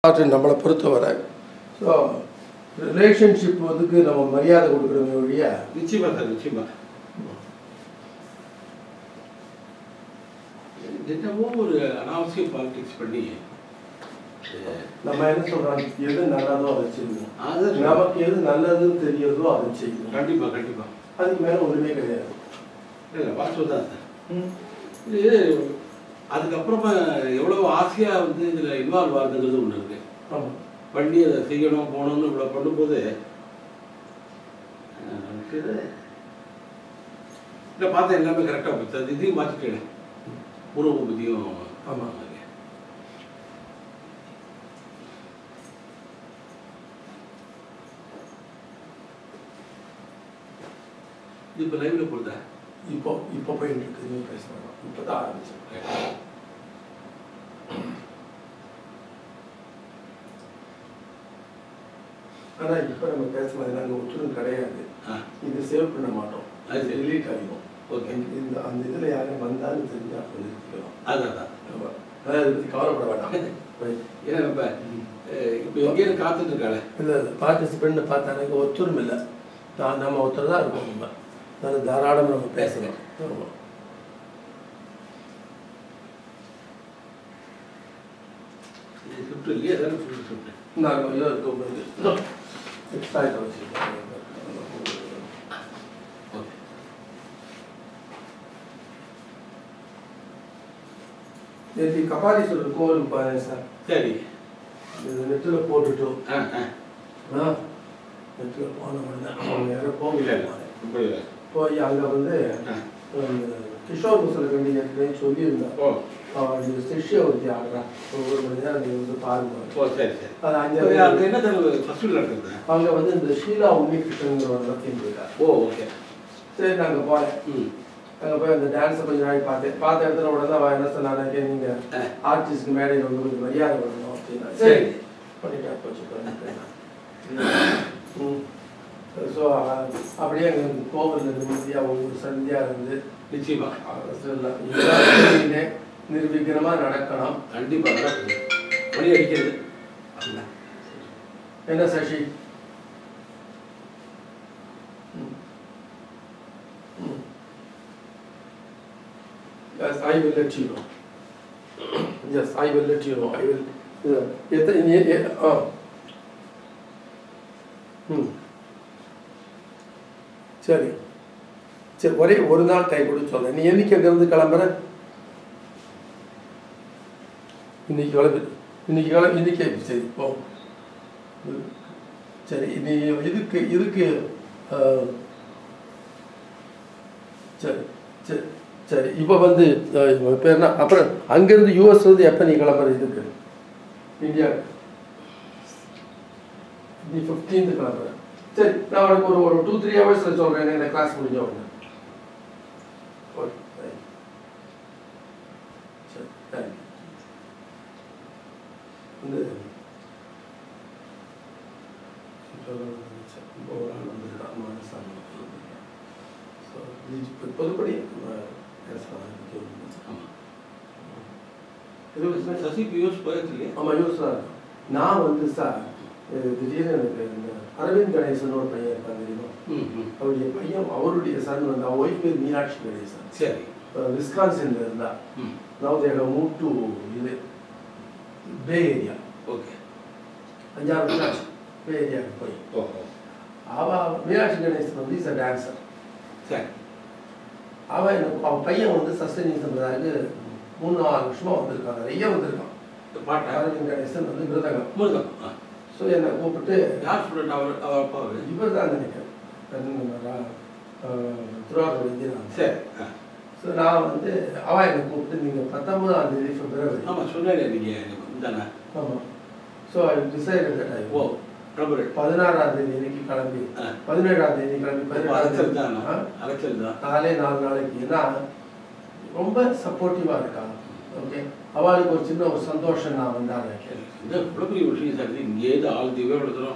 அது நம்மளை பொறுத்தவரை ஸோ ரிலேஷன்ஷிப் வந்துக்கு நம்ம மரியாதை கொடுக்குறோமே ஒழிய நிச்சயமாக சார் நிச்சயமாக என்னவோ ஒரு அனாவசிய பாலிடிக்ஸ் பண்ணி நம்ம என்ன சொல்கிறோம் எது நல்லதோ அதை செய்யணும் அது நமக்கு எது நல்லதுன்னு தெரியறதோ அதை செய்யணும் கண்டிப்பாக கண்டிப்பாக அதுக்கு மேலே ஒன்றுமே கிடையாது இல்லை வாஸ்து தான் சார் இது அதுக்கப்புறமா எவ்வளோ ஆசையாக வந்து இதில் இன்வால்வ் ஆகுதுங்கிறது ஒன்று இருக்குது ஆமாம் பண்ணி அதை செய்யணும் போகணும்னு இவ்வளோ பண்ணும்போது இல்லை பார்த்தா எல்லாமே கரெக்டாக போச்சு அது இதையும் மாற்றிட்டேன் பூர்வ புத்தியும் ஆமாம் இது இப்போ லைவ்ல போடுதா இப்போ போயிட்டு இருக்கு நீ பேசுகிறோம் இப்போ தான் ஆரம்பிச்சேன் ஆனால் இப்போ நம்ம பேசும்போது நாங்கள் ஒற்றுமை கிடையாது இது சேவ் பண்ண மாட்டோம் அது டெலீட் ஆகிடும் ஓகே இந்த அந்த இதில் யாரும் வந்தாலும் தெரிஞ்சு அப்போ நிறுத்திக்கலாம் அதான் அதை பற்றி கவலைப்பட வேண்டாம் ஏன்னா இப்போ எங்கேயும் காத்துட்டு இருக்காளே இல்லை பார்ட்டிசிபெண்ட்னு பார்த்தா எனக்கு ஒத்துரும் இல்லை நம்ம ஒருத்தர் தான் இருக்கோம் நம்ம நல்ல தாராளமாக நம்ம பேசலாம் ஆமாம் ஷிஃப்ட் இல்லையா சார் ஷிஃப்ட் நாங்கள் இதோ இருக்க எக்ஸ்ட்ரா வச்சுருக்கோம் நேற்று கபாலீஸ்வரர் கோவில் பாருங்க சார் சரி இது நெட்டில் போட்டுட்டோம் நெட்டில் போன உடனே அவங்க யாரும் கோவில் போய் அங்கே வந்து கிஷோர் முசலகண்டி ஏற்கனவே சொல்லியிருந்தேன் அவருடைய சிஷ்ய ஒருத்தி ஆடுறான் ஒரு மணி நேரம் நீங்கள் வந்து பாருங்க அது அங்கே வந்து இந்த ஷீலா உன்னிகிருஷ்ணன் நடத்திட்டு இருக்காரு ஓகே சரி நாங்கள் போனேன் அங்கே போய் அந்த டான்ஸை கொஞ்சம் நாளைக்கு பார்த்த இடத்துல உடனே அவன் என்ன சொன்னாங்க நீங்கள் ஆர்டிஸ்ட்க்கு மேடையில் வந்து கொஞ்சம் மரியாதை பண்ணணும் அப்படின்னா சரி பண்ணிட்டா போச்சு ஸோ அப்படியே எங்களுக்கு கோவிலில் நிம்மதியாக ஒவ்வொரு சந்தியாக இருந்து நிச்சயமாக நிர்விக்ரமாக நடக்கணும் கண்டிப்பாக மணி அடிக்கிறது என்ன Sasi Yes, I will let you know. Yes, I will let you know. I will. சரி சரி ஒரே ஒரு நாள் டைம் கொடுத்து சொல்கிறேன் நீ என்னைக்கு அங்கேருந்து கிளம்புற இன்னைக்கு சரி போ சரி நீ இதுக்கு சரி சரி சரி இப்போ வந்து பேர்னா அப்புறம் அங்கேருந்து யூஎஸ்லேருந்து எப்போ நீ கிளம்புற இதுக்கு இந்தியா நீ 15th கிளம்புற சரி நான் உனக்கு ஒரு 2-3 ஹவர்ஸில் சொல்கிறேன் இந்த கிளாஸ் முடிஞ்ச உடனே சரி தேங்க்யூ வந்து ஒரு ஆள் வந்துருக்கான் மானசாமி ஸோ பொதுப்படி சசி யூஸ் போயிடுச்சு இல்லையா ஆமாம் யூஸ் தான் நான் வந்து சார் திடீர்னு எனக்கு இந்த அரவிந்த் கணேசன் ஒரு பையன் இருக்காங்க தெரியுமா அவருடைய பையன் அவருடைய சன் வந்து அவன் ஒய்ஃப் பேர் மீனாட்சி கணேசன் சரி விஸ்கான்சின்ல இருந்தா நான் தேவை மூவ் டு இது பே ஏரியா ஓகே 5-6 வருஷம் பே ஏரியாவுக்கு போய் அவள் மீனாட்சி கணேசன் வந்து இஸ் அ டான்ஸர் சரி அவன் பையன் வந்து சஸ்டனிங் சம்பிரதாயத்துக்கு 3-4 வருஷமாக வந்திருக்கான் நிறைய வந்திருக்கான் அரவிந்த் கணேசன் வந்து மிருதகம் ஸோ என்னை கூப்பிட்டு இவர் தான் நினைக்கிறேன் திருவாரூர் இந்தியன் சரி ஸோ நான் வந்து அவன் என்னை கூப்பிட்டு நீங்கள் 19ஆம் தேதி பிப்ரவரி ஆமாம் சொன்னேன் நீங்கள் ஆமாம் so I decide that I 16ஆம் தேதி இன்னைக்கு கிளம்பி 17ஆம் தேதி கிளம்பி 4 நாளைக்கு ஏன்னா ரொம்ப சப்போர்ட்டிவாக இருக்காங்க ஓகே அவளுக்கு ஒரு சின்ன ஒரு சந்தோஷம் நான் வந்தாங்க இவ்வளோ பெரிய விஷயம் சார் இங்கேருந்து ஆள் தீவே எடுத்துகிறோம்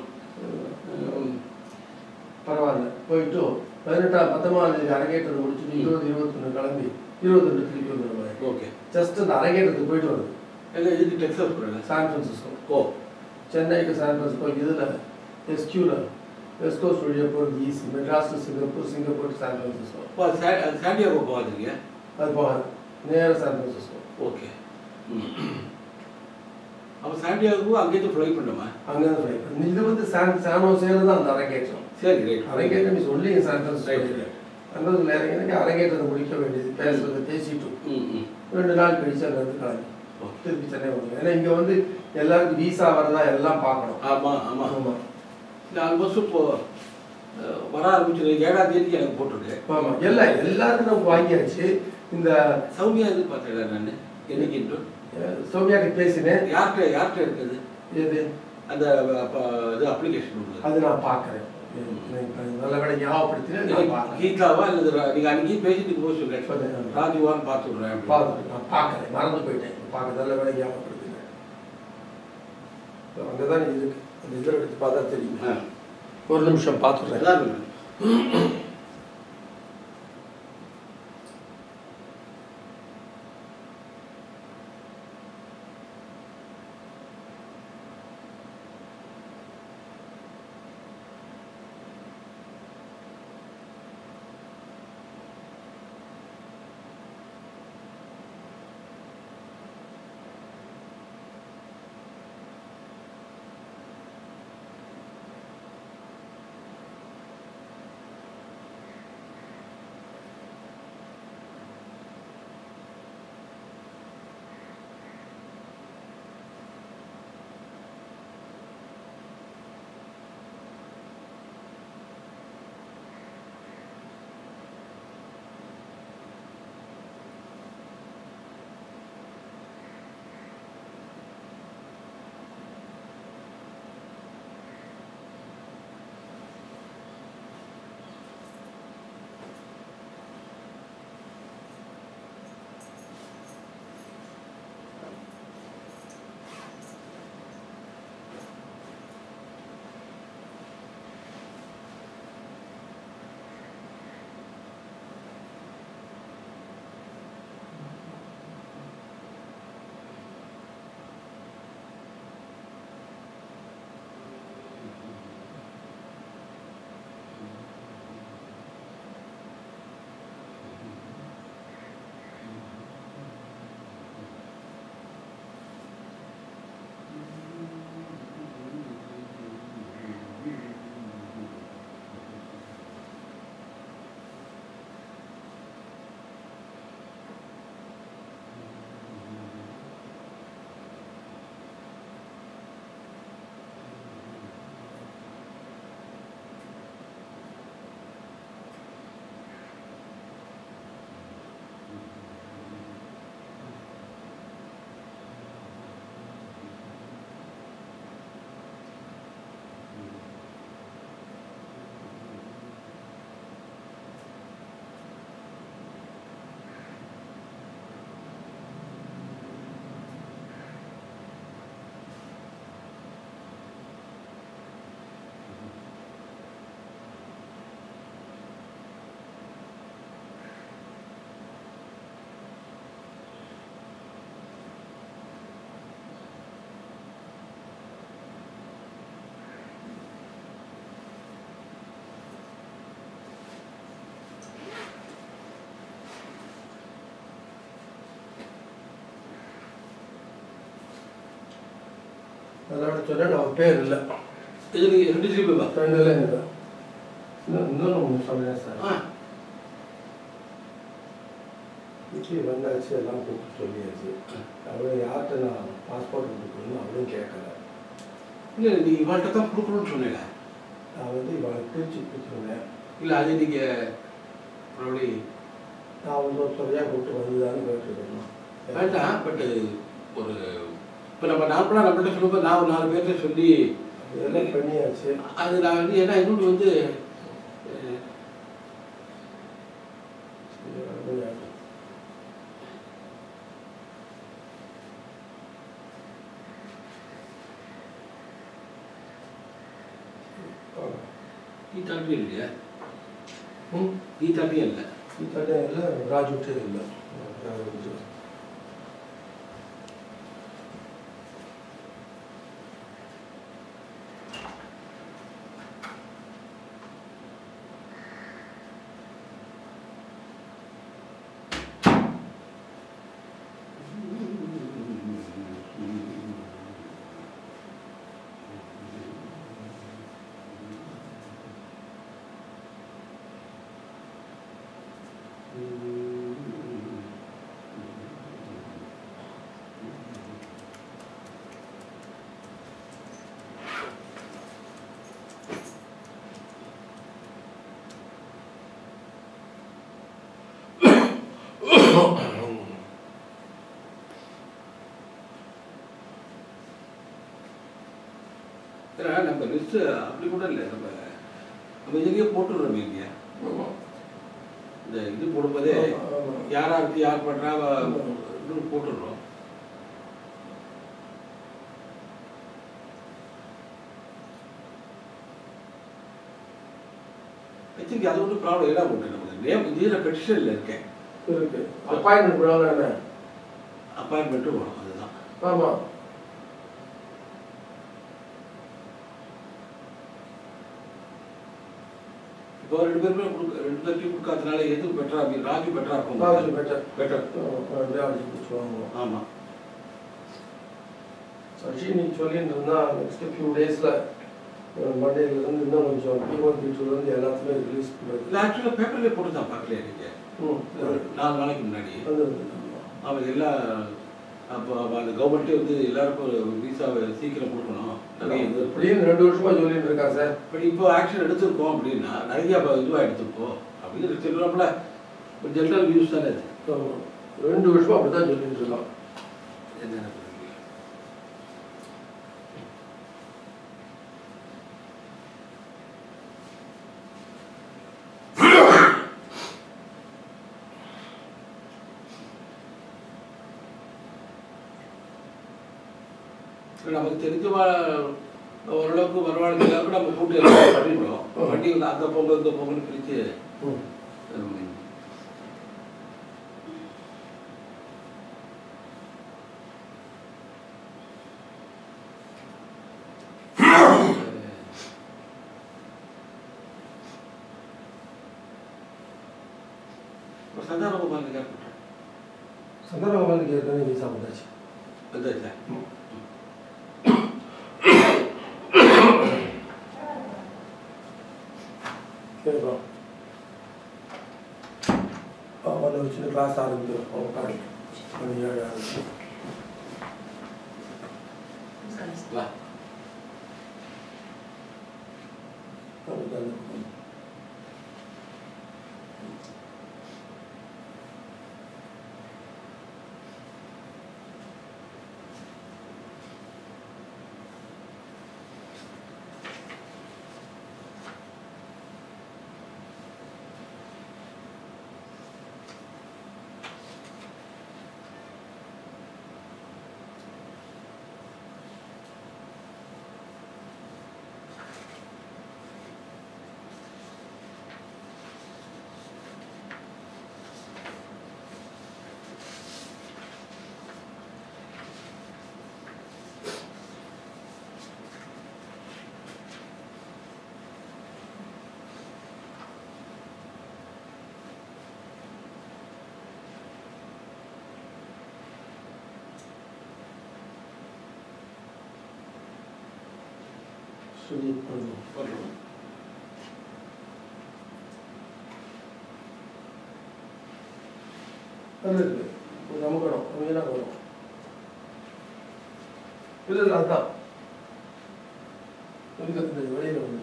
பரவாயில்ல போயிட்டு 19ஆம் தேதி அரங்கேற்றத்தை முடிச்சுட்டு 20-21 கிளம்பி 22 திருப்பி வந்துடுவாங்க ஓகே ஜஸ்ட் அந்த அரங்கேற்றத்துக்கு போயிட்டு வருது இதுக்கு டெக்ஸாஸ் போகிறேன் San Francisco Chennai to San Francisco இதில் எஸ்கியூவில் வெஸ்ட் கோஸ்ட் வழியாக போகிறது easy. Madras to Singapore, Singapore to San Francisco. அது சாண்டியாகோ போகாதீங்க, அது போகாது, நேராக சான் பிரான்சிஸ்கோ. ஓகே. அப்போ சாண்டியாகோ அங்கேருந்து ஃப்ளை பண்ணுமா? அங்கேருந்து ஃப்ளை பண்ணு. இது வந்து சானோசேல தான் அந்த அரங்கேற்றம். சரி, ரைட். அரங்கேற்றம் மீன்ஸ் ஒன்லி சான் பிரான்சிஸ்கோ. அங்கே இறங்கி அரங்கேற்றத்தை முடிக்க வேண்டியது, பேசுறதை பேசிட்டு 2 நாள் கழிச்சு அங்கேருந்து கிளம்பி திருப்பி சென்னை வந்துடும். ஏன்னா இங்கே வந்து எல்லாருக்கும் வீசா வரதா எல்லாம் பார்க்கணும். ஆமாம் ஆமாம் ஆமாம். இல்லை ஆல்மோஸ்ட் இப்போது வர ஆரம்பிச்சு 7ஆம் தேதிக்கு எனக்கு போட்டிருக்கு. ஆமாம், எல்லாருக்கும் நமக்கு வாங்கியாச்சு. இந்த சௌமியா இது பார்த்தேன் நான் என்னைக்கு சௌமியாக்கு பேசினேன். யார்கிட்ட இருக்குது எது அந்த இது அப்ளிகேஷன்? அது நான் பார்க்குறேன். நல்ல வேலை ஞாபகப்படுத்தினேன். கீதாவா இல்லை நீங்கள் அன்றைக்கி பேசிட்டு போய் சொல்கிறேன், ராஜுவான்னு பார்த்து விட்றேன். நான் பார்க்குறேன், மறந்து போயிட்டேன். பார்க்க நல்ல வேலை ஞாபகப்படுத்தினேன். அங்கே தான் இருக்கு, அந்த இதில் எடுத்து பார்த்தா தெரியும். ஒரு நிமிஷம் பார்த்துடுறேன். அதோட சொன்னேன் அவன் பேர் இல்லை. இது 2 ஜிபிவா? 2 இல்லை இன்னொன்று சொன்னேன் சார். இட்லி வந்தாச்சு, எல்லாம் கூப்பிட்டு சொல்லியாச்சு. அவளும் யார்கிட்ட நான் பாஸ்போர்ட் கொடுக்கணும்னு அவளும் கேட்கல. இல்லை நீ இவள்கிட்ட தான் கொடுக்கணும்னு சொன்னேன். நான் வந்து இவளை பிரித்து கொடுத்துருந்தேன். இல்லை அது நீங்கள் மறுபடி நான் வந்து ஒரு சொல்லியாக கூப்பிட்டு வந்துதான்னு கேட்டுருக்கேன். வேண்டாம். பட் ஒரு இப்போ நம்ம நார்மலாக நம்மள்கிட்ட சொல்லும்போது நான் ஒரு 4 பேர்கிட்ட சொல்லி இதெல்லாம் பண்ணியாச்சு. அது நான் வந்து ஏன்னா இன்னொன்று வந்து கீதாட்டியும் இல்லையா? கீதாட்டியும் இல்லை. கீதாட்டியும் இல்லை, ராஜுட்டே இல்லை. ஏன்னா நம்ம லிஸ்ட்டு அப்படி கூட இல்லை, நம்ம இதுலேயே போட்டுடுறோம் இல்லையா. இந்த இது போடும்போதே யாராருக்கு யார் பண்ணுறா போட்டுடுறோம். ஆக்சுவலி அது ஒன்றும் ப்ராப்ளம் என்ன போட்டு நமக்கு நேம் இதில் பெட்டிஷனில் இருக்கேன் இருக்கு. அப்பாயின்மெண்ட் போடுவாங்க என்ன அப்பாயின்மெண்ட்டும் வரும். அதுதான். ஆமாம். இப்போ 2 பேருமே ரெண்டு பேர்ட்டையும் கொடுக்காதனால எதுவும் பெட்டரா ராஜு பெட்டரா இருக்கும். Raju better better. ராஜு கொடுத்துருவாங்க. ஆமாம். சச்சி நீங்கள் சொல்லிட்டு இருந்தால் நெக்ஸ்ட் ஃபியூ டேஸில் மண்டேலேருந்து இன்னும் கொஞ்சம் P1 P2 எல்லாத்துமே ரிலீஸ் பண்ணுறது. இல்லை ஆக்சுவலாக பேப்பர்லேயே போட்டு தான் பார்க்கலையே நீங்கள். 4 நாளைக்கு முன்னாடி அவங்க எல்லாம் அப்போ அந்த கவர்மெண்ட்டே வந்து எல்லாருக்கும் விசாவை சீக்கிரம் கொடுக்கணும். இப்படின்னு 2 வருஷமாக சொல்லிட்டு இருக்கா சார். பட் இப்போ ஆக்ஷன் எடுத்திருக்கோம் அப்படின்னா நிறைய இதுவாக எடுத்திருக்கோம் அப்படின்னு சொல்லுவாங்கள. ஒரு ஜென்ரல் நியூஸ் தானே அது. 2 வருஷமாக அப்படி தான் சொல்லிட்டு இருக்கோம். என்ன நமக்கு தெரிஞ்ச ஓரளவுக்கு வரவாழ்க்கை எல்லாருக்கும் நம்ம கூட்டு எல்லாம் பண்ணிட்டோம். வண்டி வந்து அந்த பொங்கல் இந்த பொங்கல் பிரித்து சந்தானகுமார் கேட்பேன். சந்தானகுமாருக்கு ஏற்கனவே விசா வந்தாச்சு. வந்தாச்சா? கேட்குறோம். அவனை வச்சுட்டு கிளாஸ் ஆரம்பிக்கிறோம். அவங்க பாருங்க மணி 7 ஆகுது. சுஜித் பண்ணுவோம். அது இருக்குது நமக்கு வரும். மீனாக வரும். இல்லை அதுதான் வெளியில் வந்து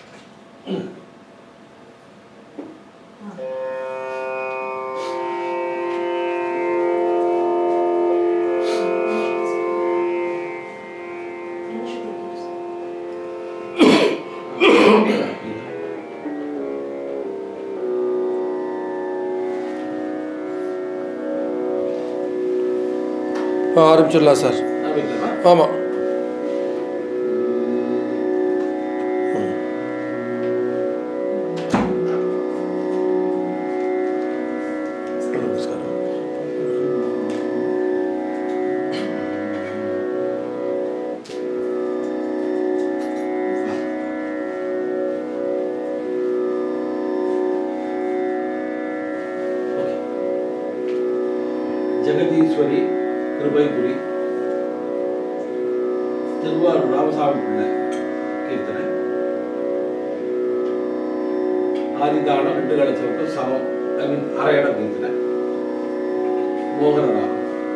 ஆரம்பிச்சிடலாம் சார். ஆமாம். ஜெகதீஸ்வரி கிருபைபுரி திருவாரூர் ராமசாமி பிள்ளை கீர்த்தனை. ஆதிதானம் 2 கலச்சவட்டு சமம் அரை இடம் கீர்த்தனை. மோகனராமம்.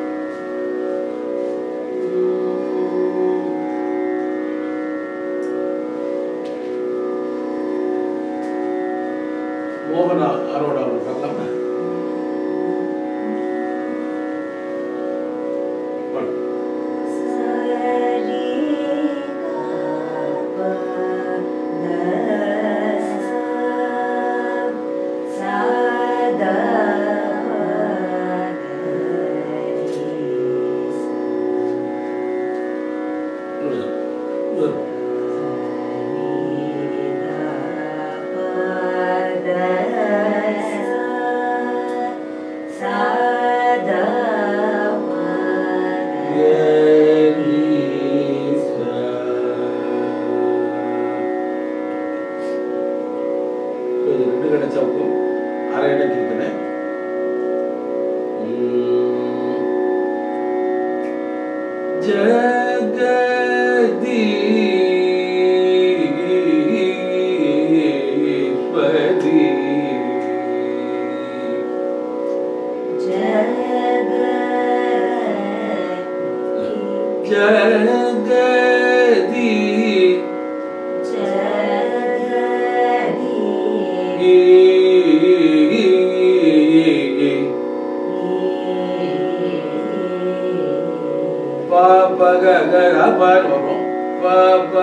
மோகன அரோட பார்க்கலாம்.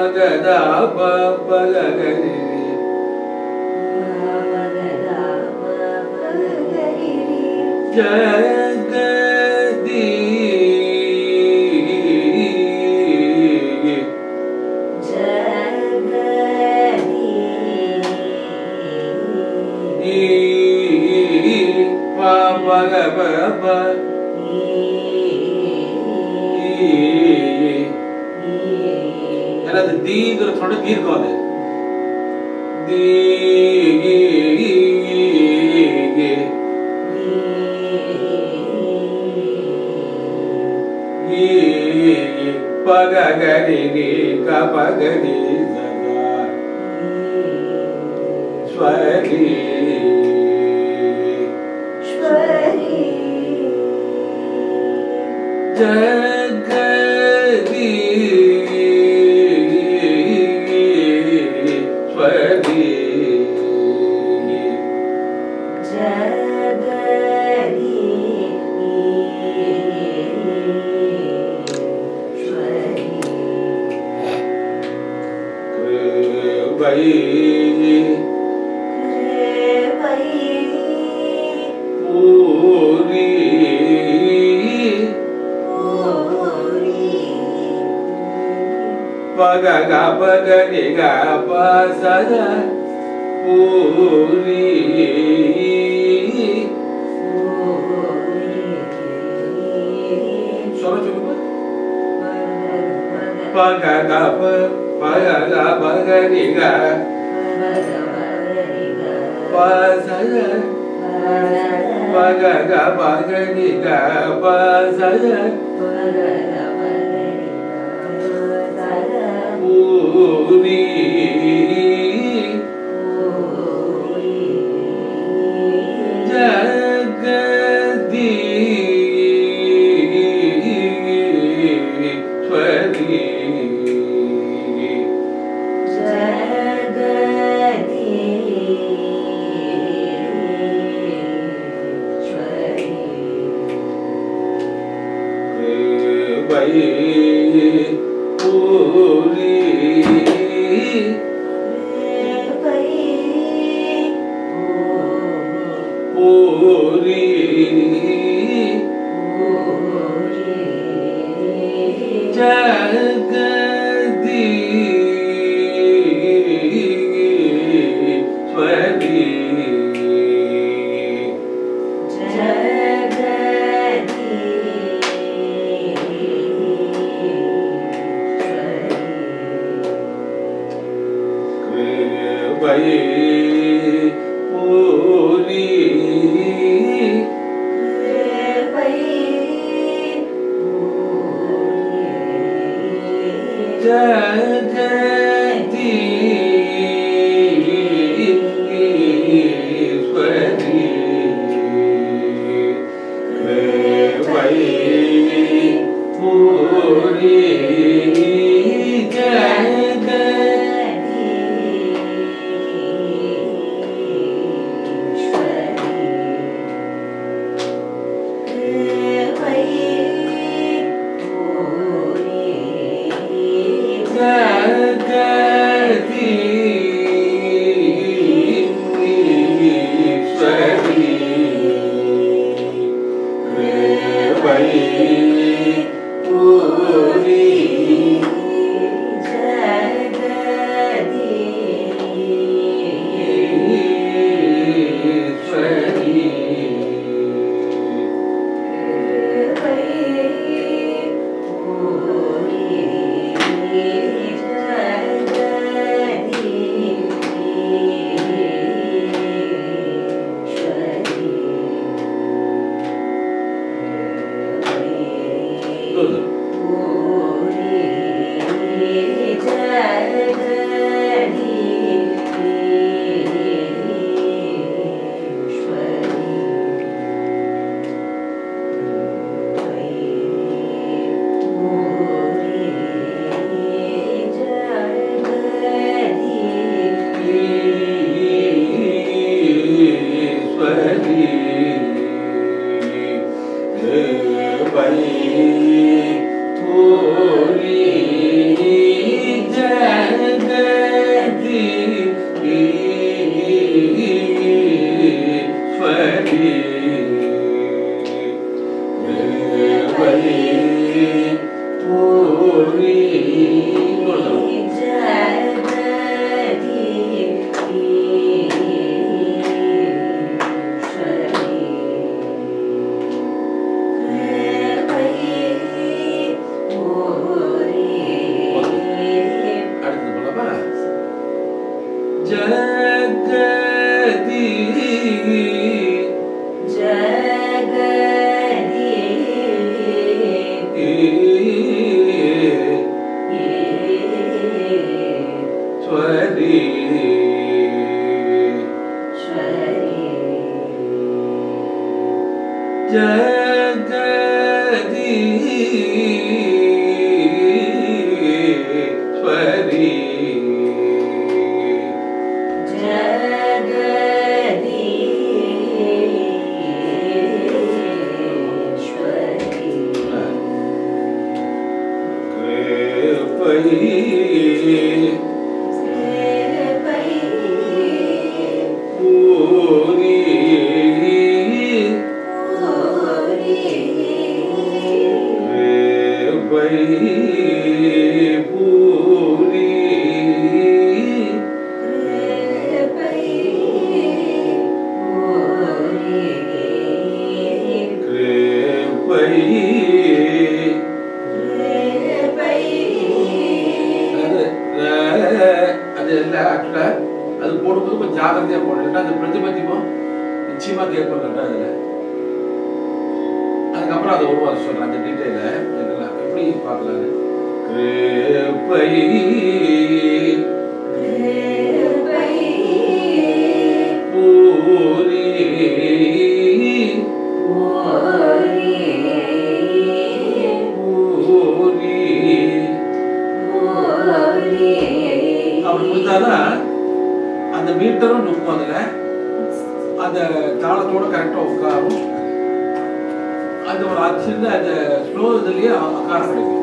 பகதா பகரி ஜகதி எனது தீங்கிற சொல்ல தீர்க்கம் அது பகரி கபகரி ஸ்வரி ஜகதி ஸ்வரி Pagaga pagariga pasada puri Suara coba Pagaga pagariga pasada Pagaga pagariga pasada Puri Jagadi Swari Jagadi Swari Puri Jagadi Swari அது போடும்போது கொஞ்சம் ஜாகிரதையா போடணும். அந்த பிரதிபலிப்பும் நிச்சயமா கேட்கணும். அதுல அதுக்கப்புறம் அதை உருவாக்க சொல்றேன். அந்த டீட்டெயில எப்படி பார்க்கலான்னு அப்படி கொடுத்தாதான் அந்த மீட்டரும் நுக்கும். அதுல அந்த தாளத்தோட கரெக்டா உட்காரும். அந்த ஒரு சின்ன அந்த ஸ்லோ இதுலயே ஆகாரம் கிடைக்கும்.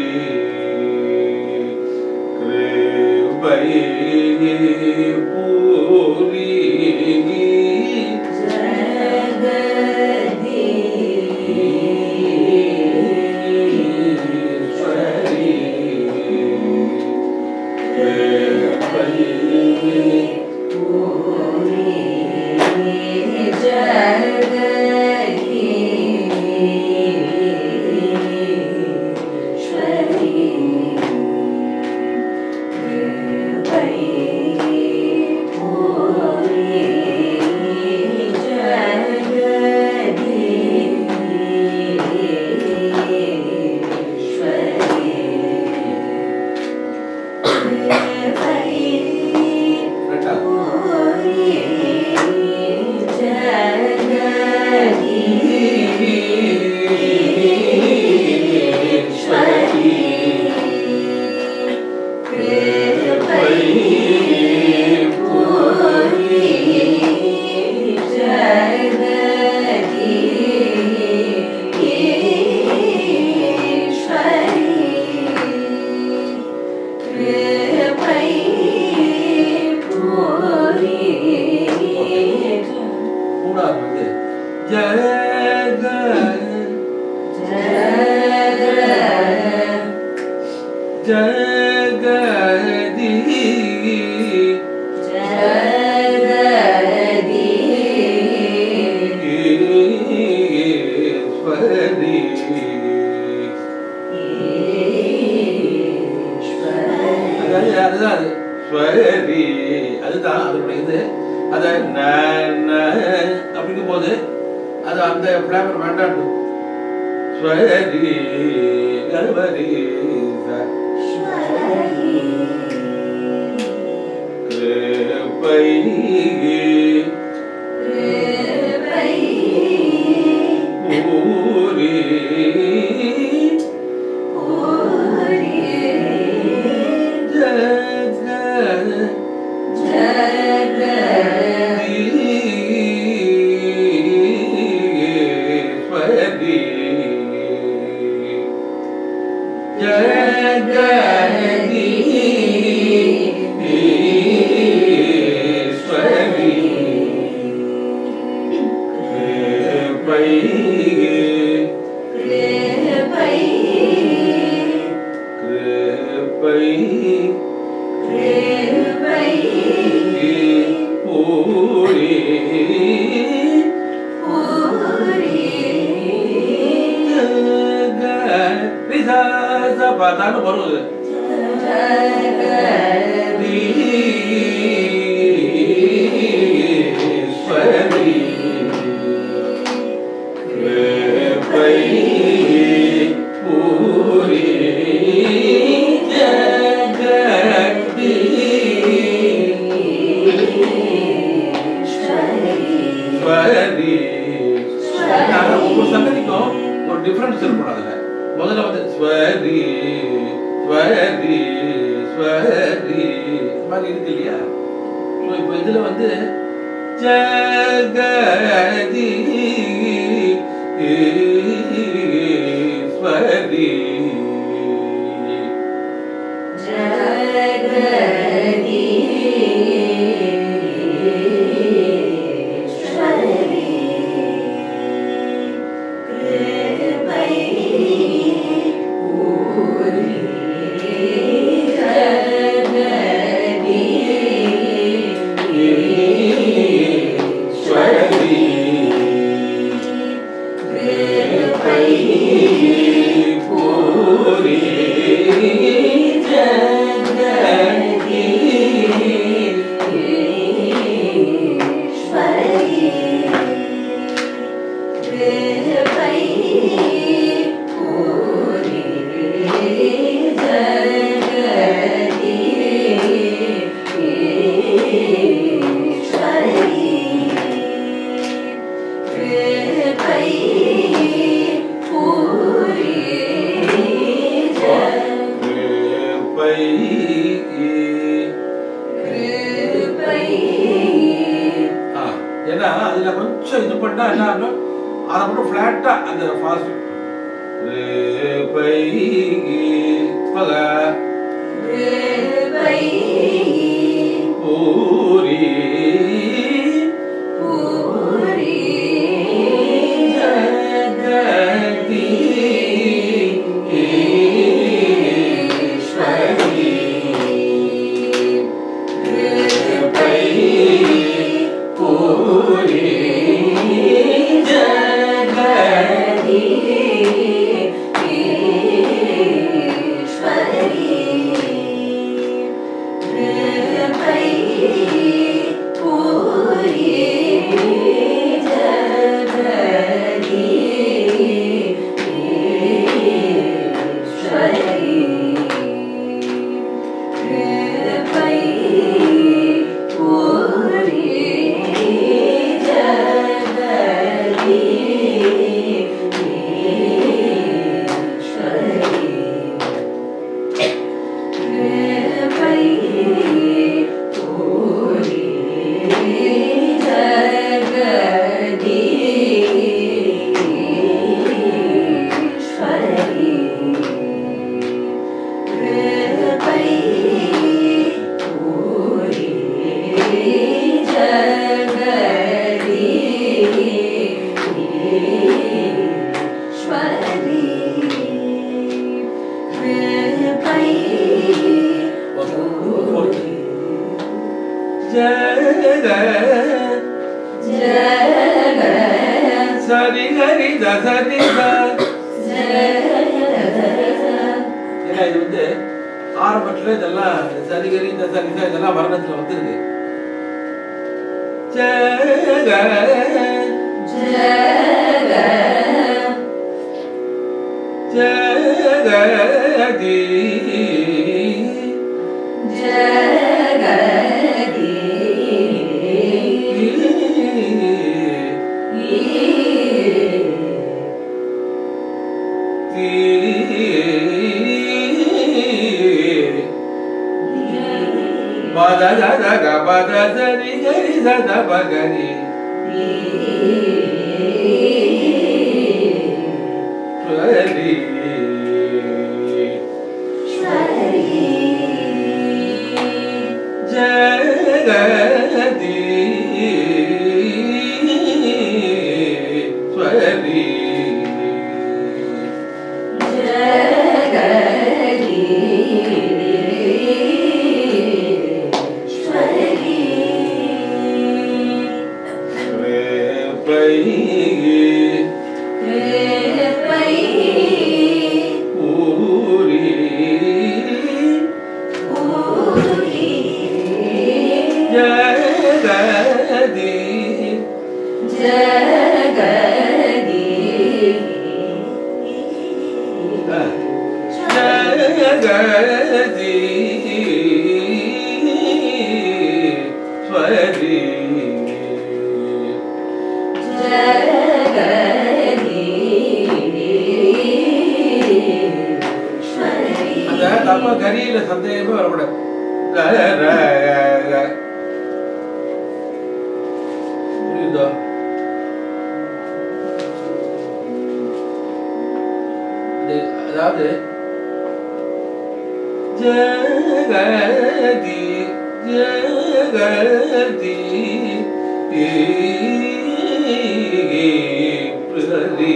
Bye. அதுதான் அதனுடைய இது. அதை அப்படிங்கும் போது அது அந்த ஃபிளேவர் வேண்டாம். ஸ்வரி கல்வரி கிருபை பூரி பார்த்தாலும் வருவது ஒவ்வொரு சங்கதிக்கும் ஒரு டிஃபரன்ஸ் இருக்கும். அதுல முதல்ல வந்து ஸ்வரி ஸ்வரி ஸ்வரி மாதிரி இருக்கு இல்லையா? ஸோ இப்போ இதுல வந்து ஜகதி ஸ்வரி ஏன்னா அதுல கொஞ்சம் இது பண்ணா என்ன ஆகும், அதை மட்டும் ஃபிளாட்டா அந்த ஃபாஸ்ட் பூரி Shwari சரி கரி தசரி ஏன்னா இது வந்து ஆரம்பத்துல இதெல்லாம் சரிகரி தசரி இதெல்லாம் வர்ணத்துல வந்துருக்கு. ஜகதி Bada da da ga bada da ni ga ni da da ba ga ni. Shwari. Shwari. Jagadi. Shwari. கரியில சந்தேகமே வரக்கூடாது. புரியுதா? அதாவது ஜகதி ஜகதி பிரதி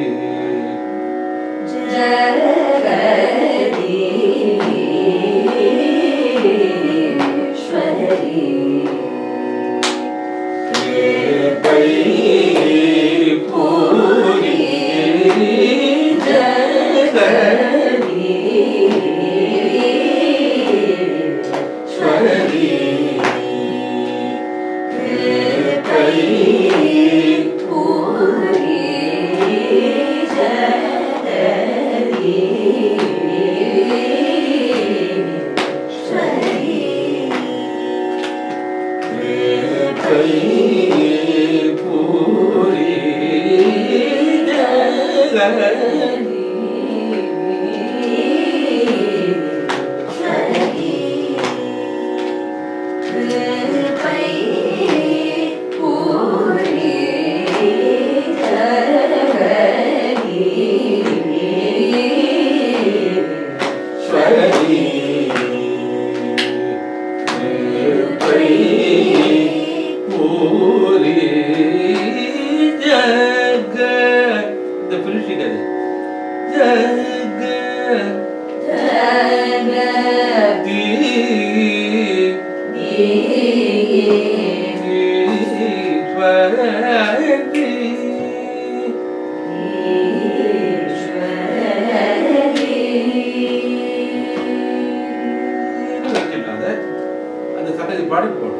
அந்த சட்டத்தை பாடி போடும்.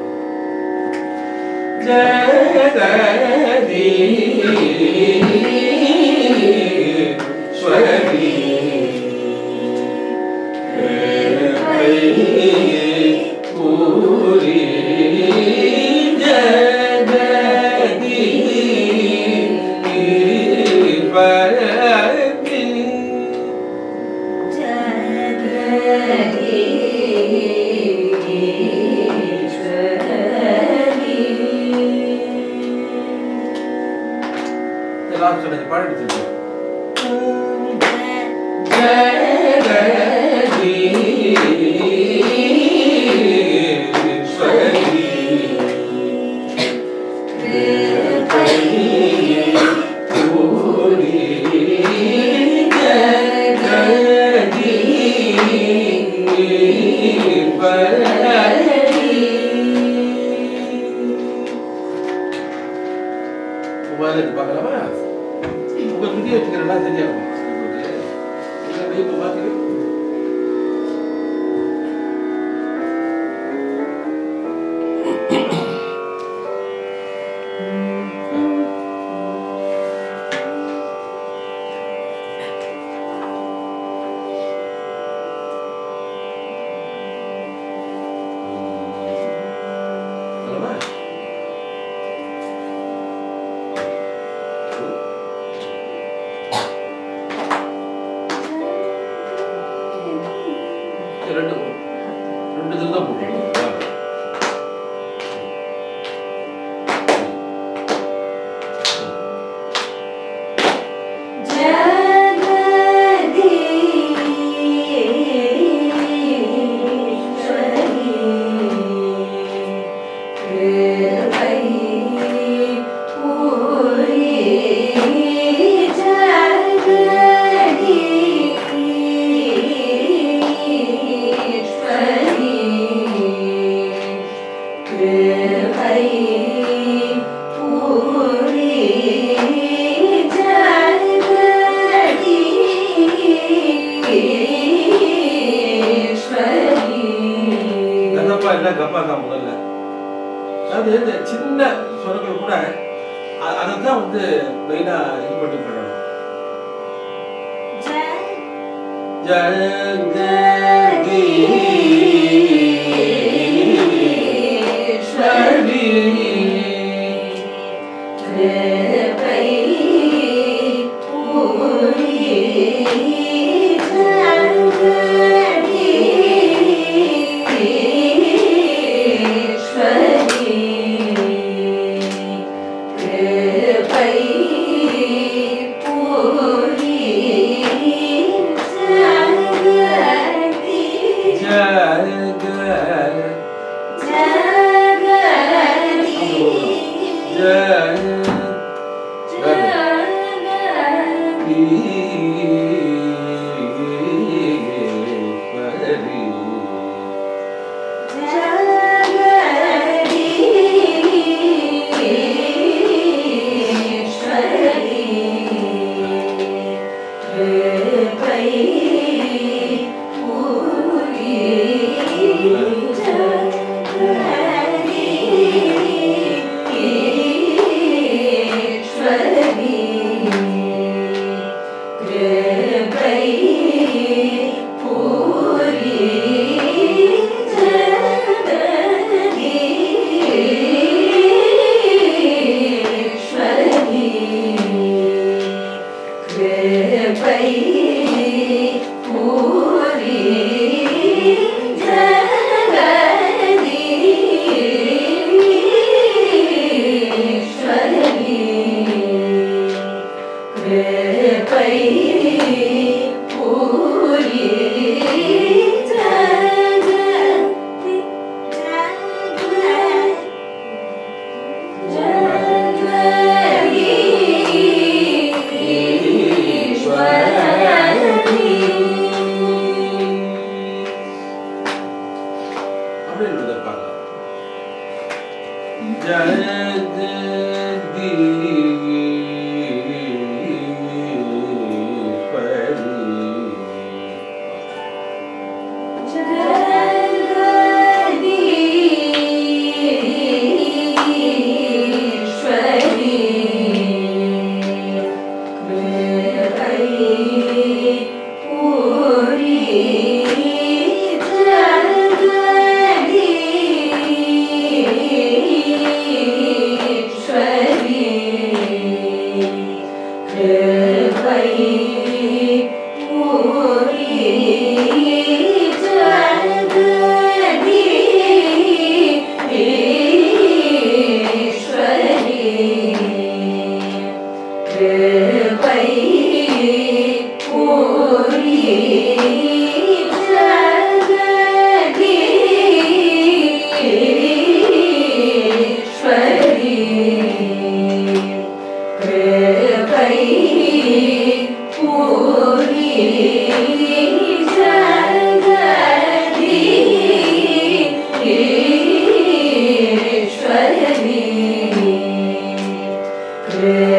ஜகதி ஸ்வரி பூரி ஜகதி பரதி லாஸ்ட் சொன்னது பாடிட்டு இருக்கோம். ஜகதி ஸ்வரி பூரி ஜகதி பரதி முதல்ல இது பார்க்கலாமா? உங்கள் துணி வச்சுக்கிறேன்னா சரியாகும். இப்போ பார்த்துக்க ரெண்டு இதில் தான் போட்டுருக்கோம். கப்பா தான் முதல்ல. அதாவது இந்த சின்ன சொற்கள் கூட அதை தான் வந்து மெயினா இது பண்ணி பண்ணணும். Yeah.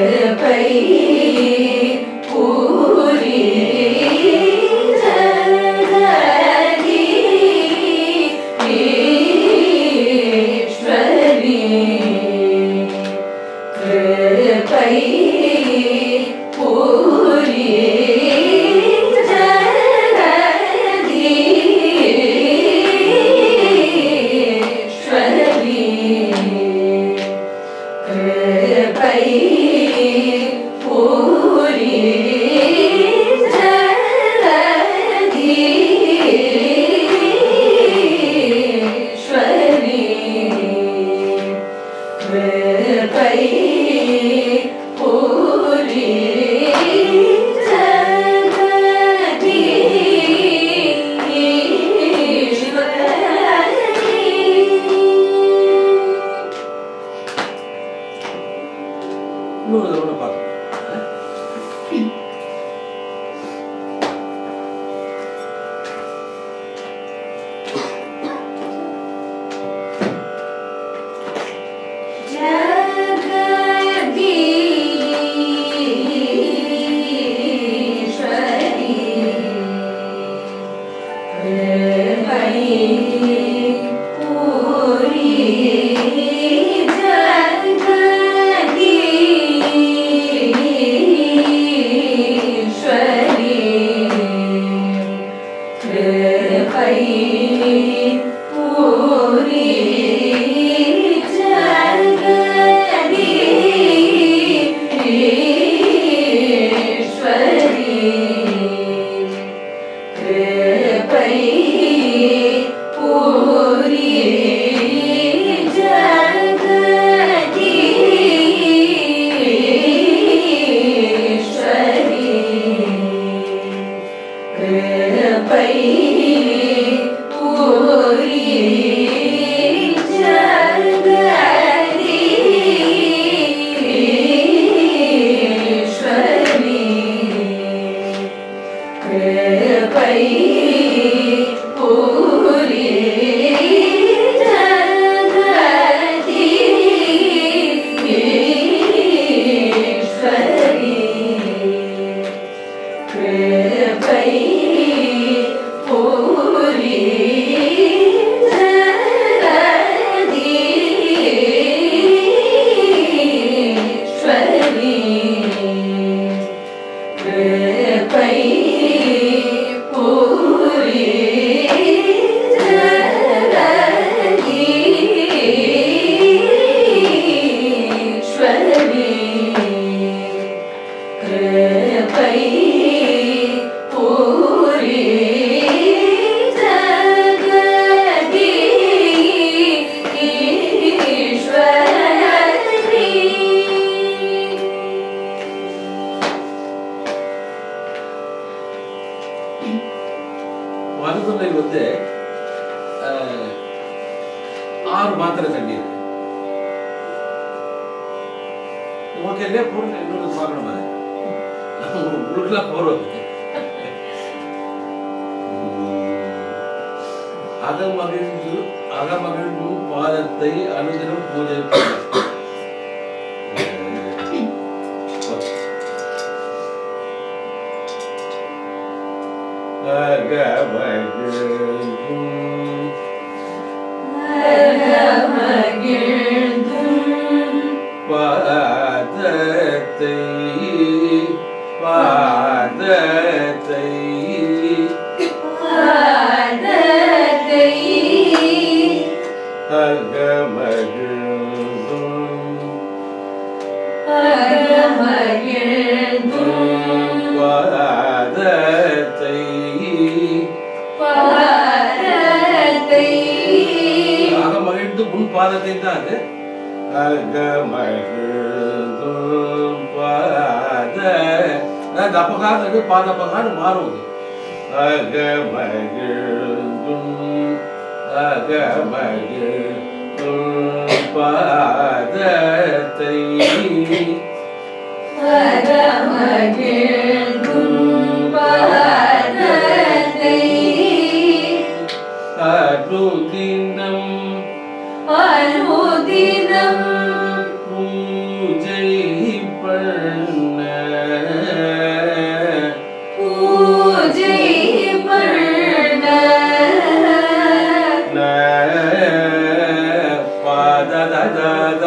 பூஜை பண்ண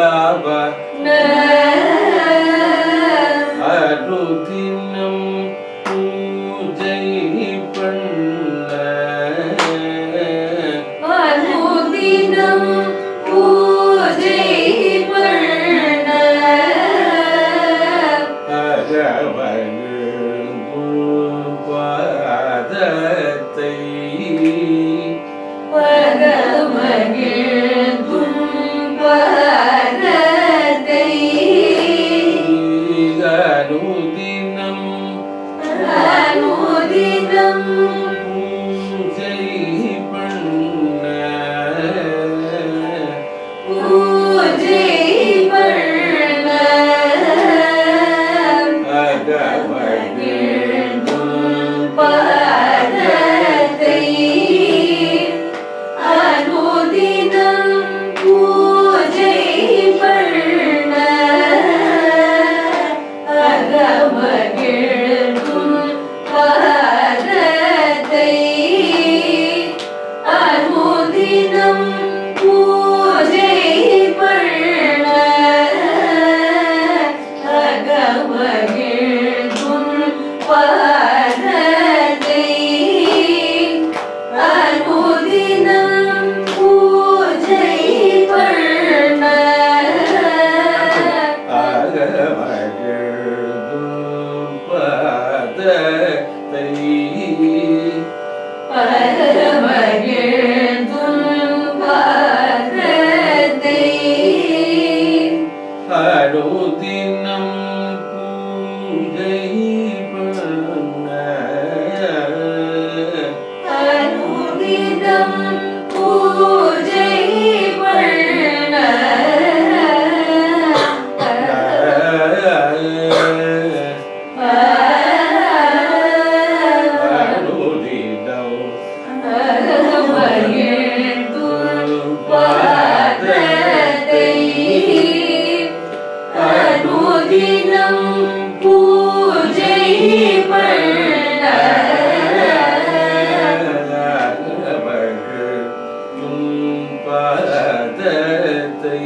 அனுதினம் பூஜை பண்ண அனுதினம் பூஜை பண்ண பாதத்தை பரமகிழ்ந்தும் பாதத்தை அனுதினம் அனுதினம் பூஜை பண்ண பூஜை பண்ண அகமகிழ்ந்தும் பாதத்தை அனுதினம் பூஜை பண்ண அகமகிழ்ந்தும் பாதத்தை அனுதினம் பூஜை பண்ண அகமகிழ்ந்தும் பாதத்தை அனுதினம் பூஜை பண்ண அகமகிழ்ந்தும் பாதத்தை பரமகிழ்ந்தும் பாதத்தை அனுதினம் பூஜை பண்ண அனுதினம் பூஜை பண்ண அனுதினம் அகமகிழ்ந்தும் பாதத்தை அனுதினம் பூஜை பண்ண பாதத்தை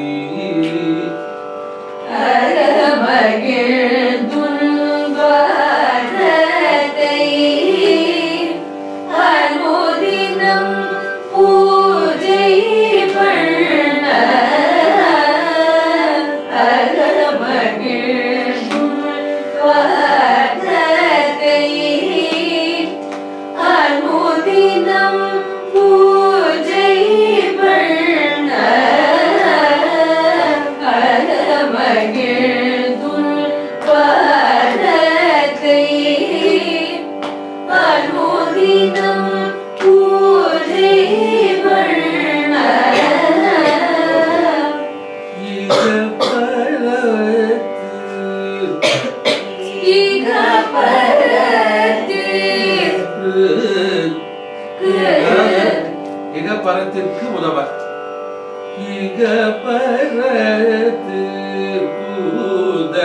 அகமகிழ்ந்தும் பாதத்தை அனுதினம் பூஜை பண்ண அகமகிழ்ந்தும் பாதத்தை அனுதினம் பூஜை பண்ண அகமகிழ்ந்தும் பாதத்தை அனுதினம் பூஜை பண்ண இகப்பரத்திற்கு உதவ இகப்பரத்திற்கு உத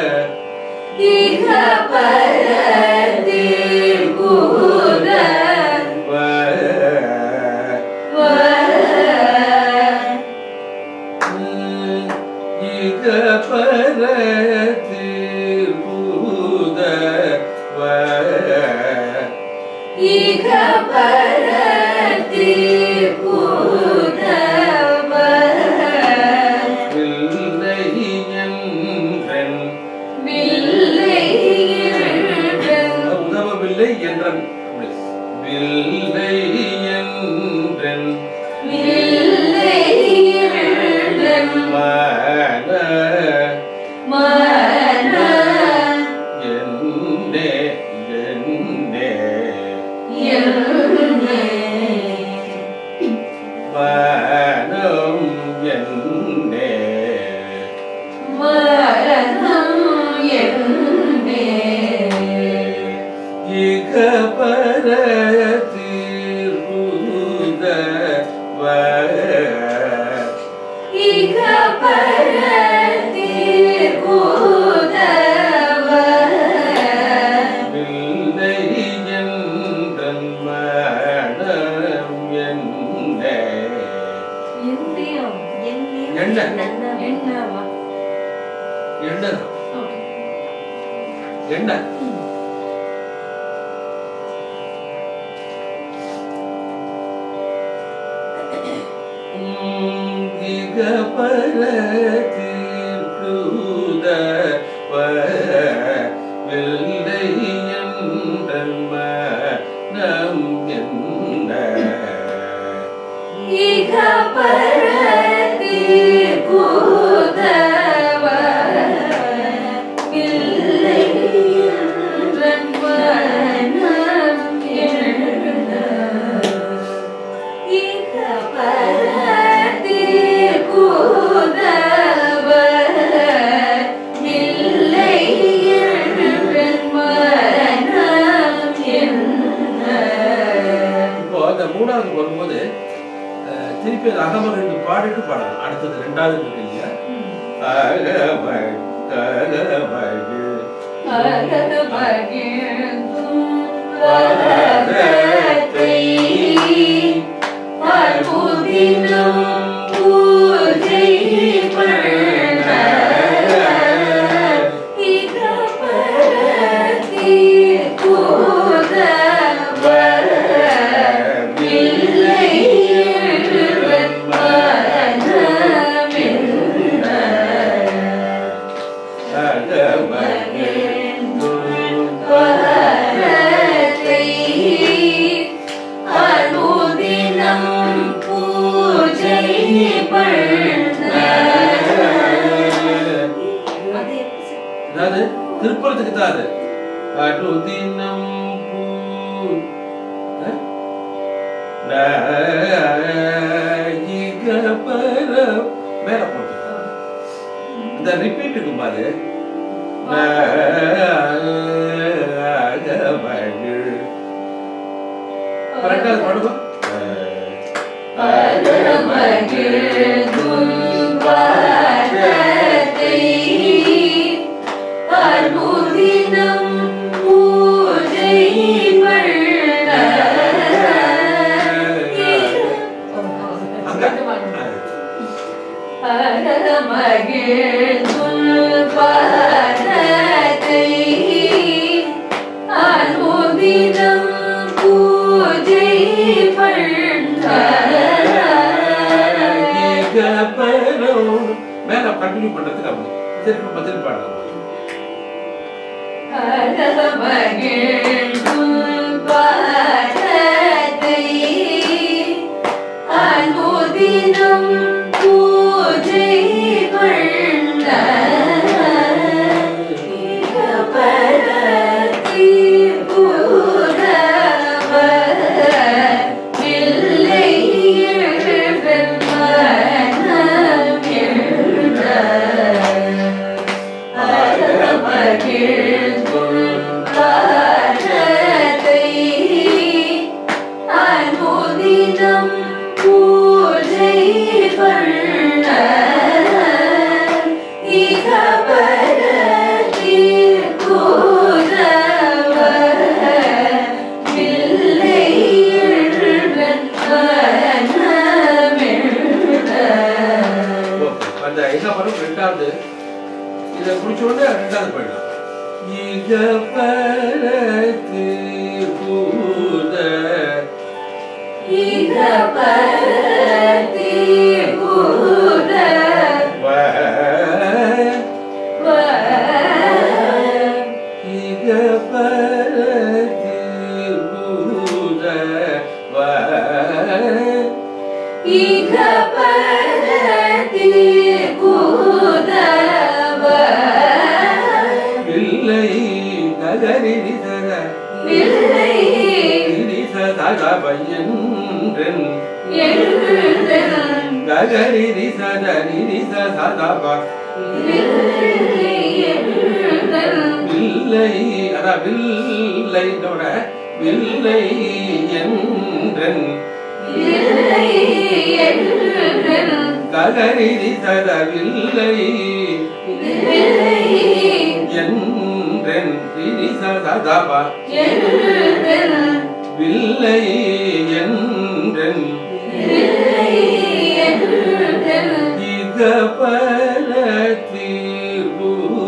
உதவவில்லை என்றன் வில்லை என்றன் மன எண்ணெய் எண்ணெய் திருப்பி அகம ரெண்டு பாடிட்டு பாடலாம். அடுத்தது ரெண்டாவது இருக்கு இல்லையா, அதாவது திருப்பறத்துக்கு தான் அது. அனுதினம் மேல போட்டு இந்த ரிப்பீட்டுக்கு பாரு. ரெண்டாவது பாடுவோம். மேல கண்டினியூ பண்றதுக்கு அப்படி திருப்பி பதில் பாடலாம். ரெண்டாவது இதை முடிச்ச உடனே ரெண்டாவது போயிடலாம். வில்லை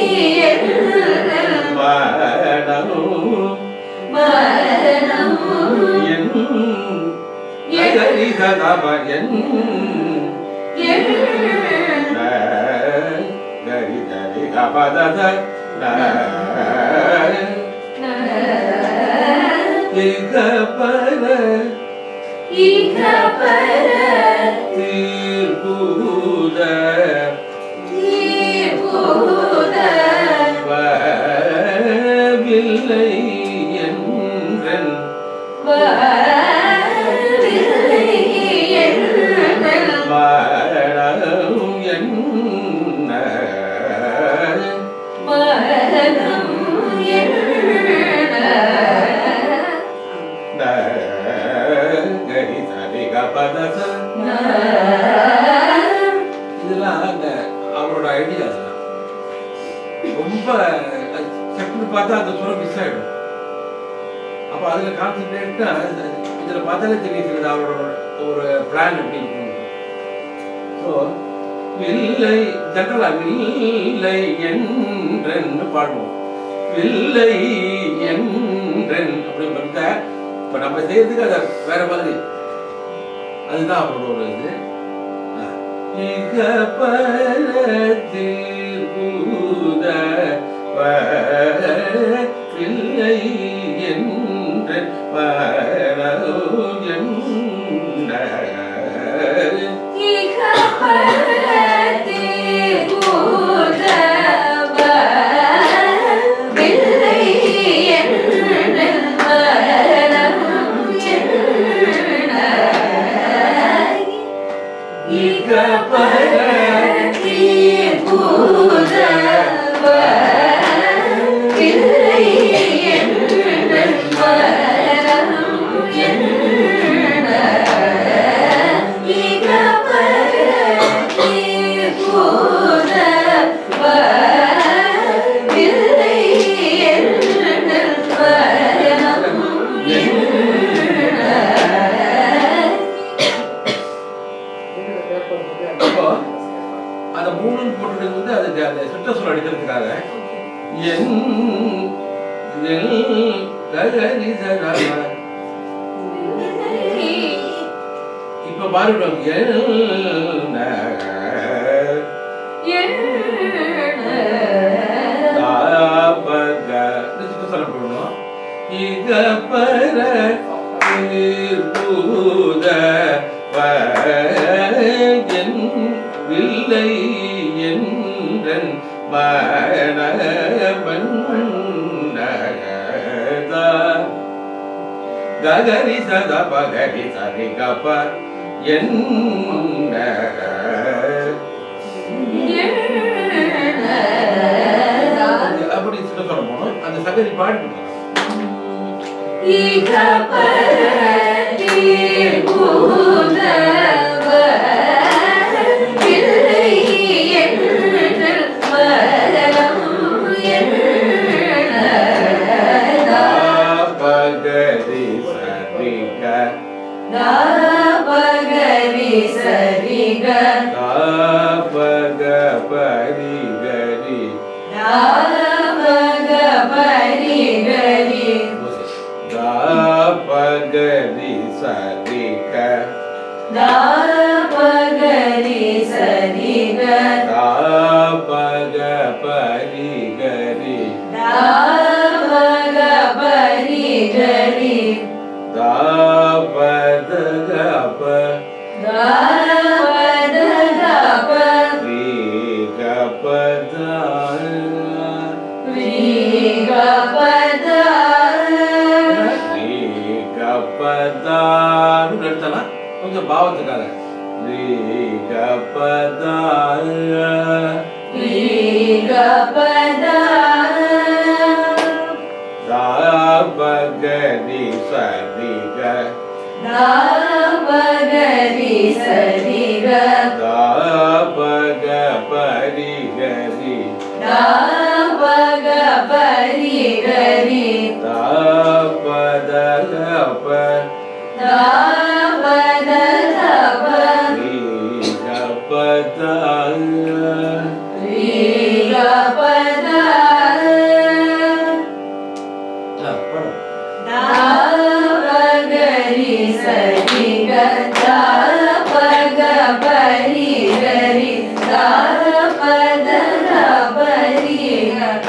Riga pada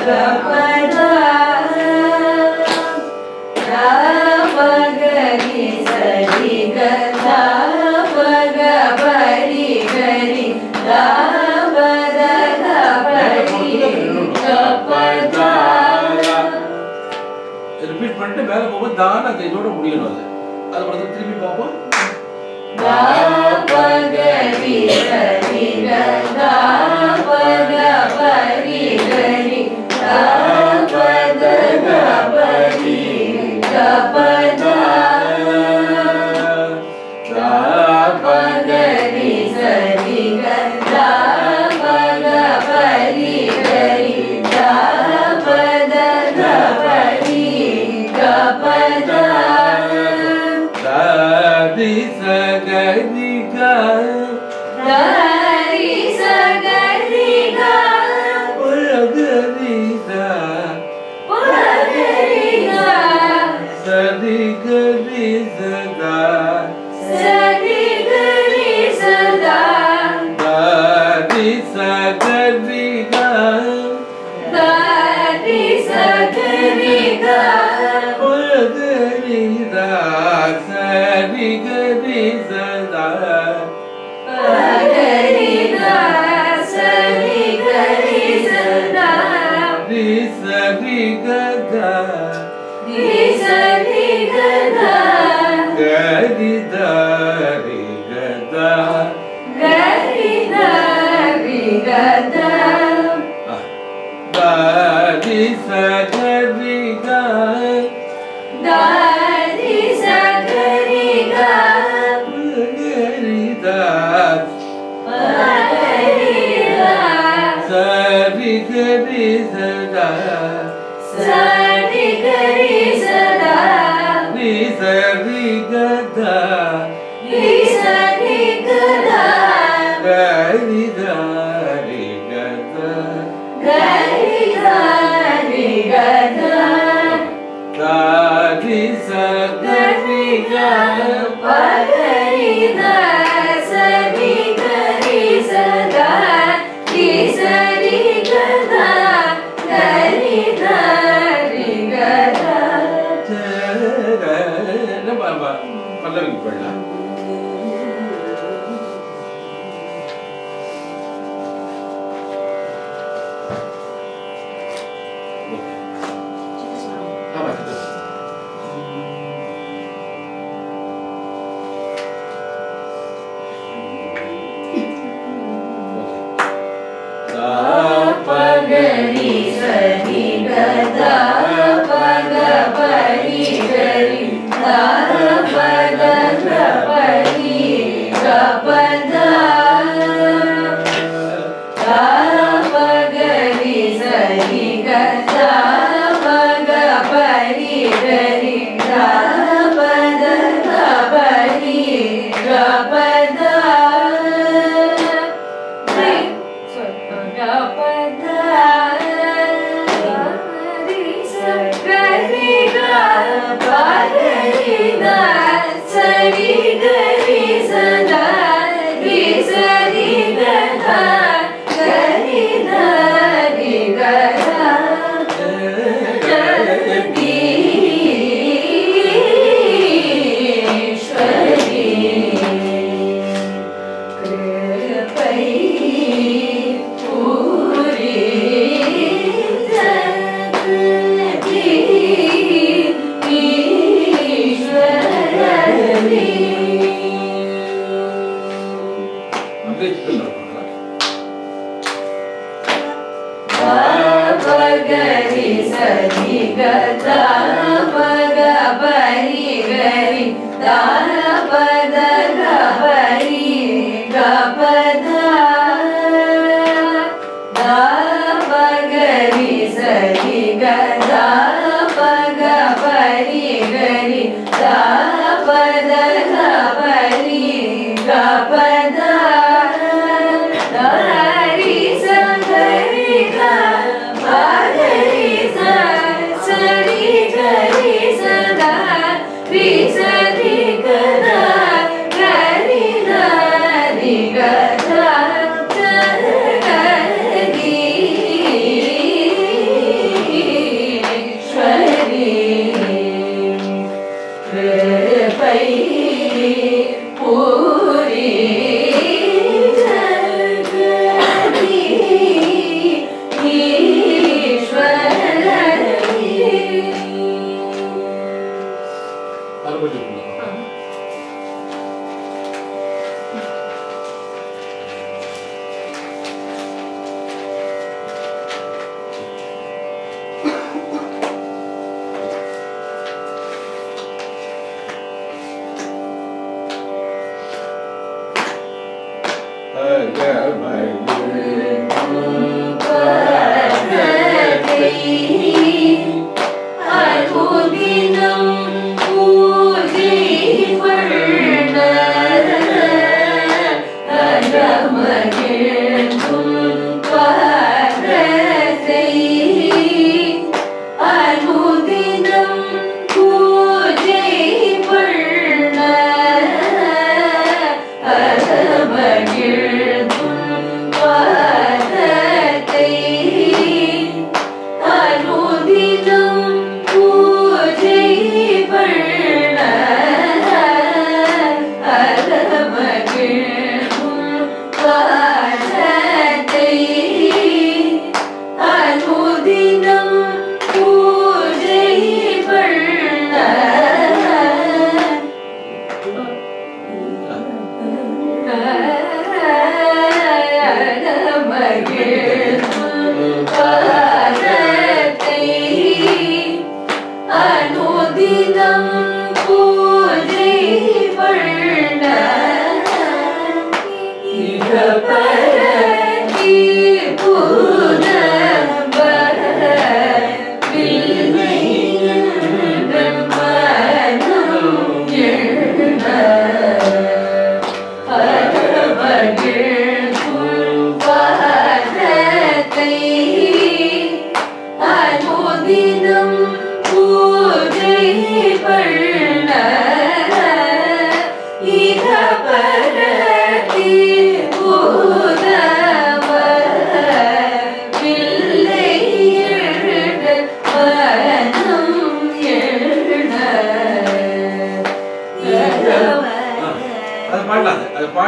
ரிப்பீட் பண்ணிட்டு மேல போகும் தான் அந்த இதோட முடியணும் அது ஒரு தடவை திருப்பி பார்ப்போம்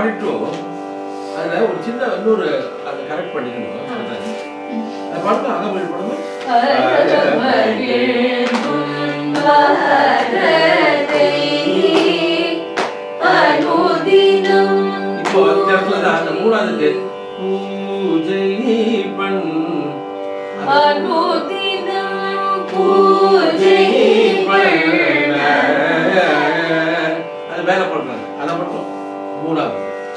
பாடிட்டும் அதில் ஒரு சின்ன இன்னொரு அதை கரெக்ட் பண்ணிக்கணும். அதை பாடுங்க, அகமொழி பாடுங்க. இப்போ இந்த இடத்துல தான் அந்த மூணாவது பூஜை பண் அது மேல பண்றாங்க. அதை மட்டும் மூணாவது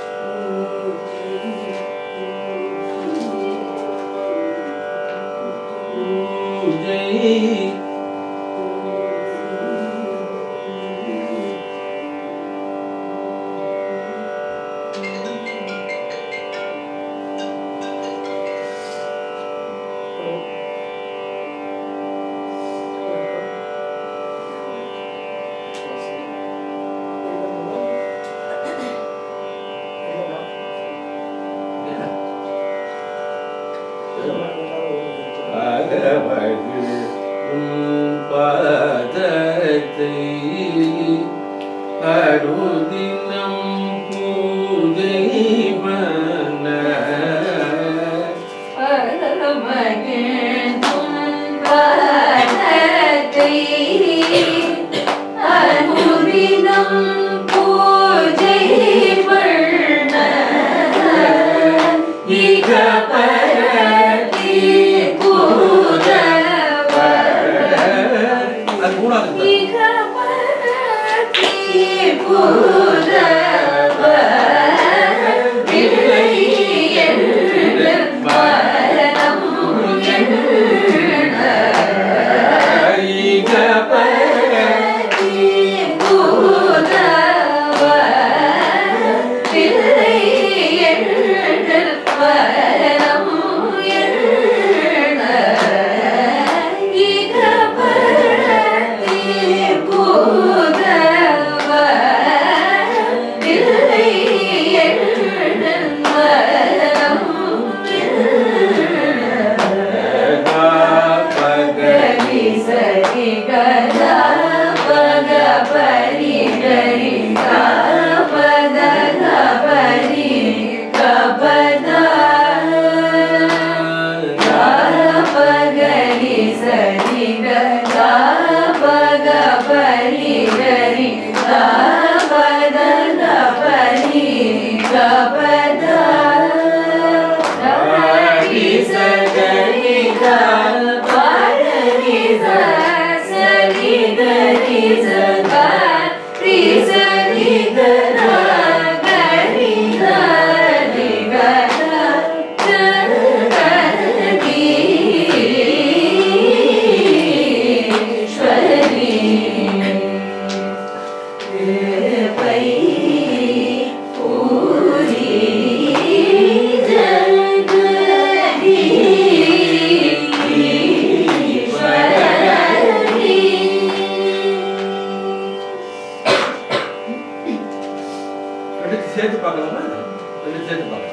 சேர்த்து பார்க்கலாமா? சேர்த்து பார்க்கலாம்.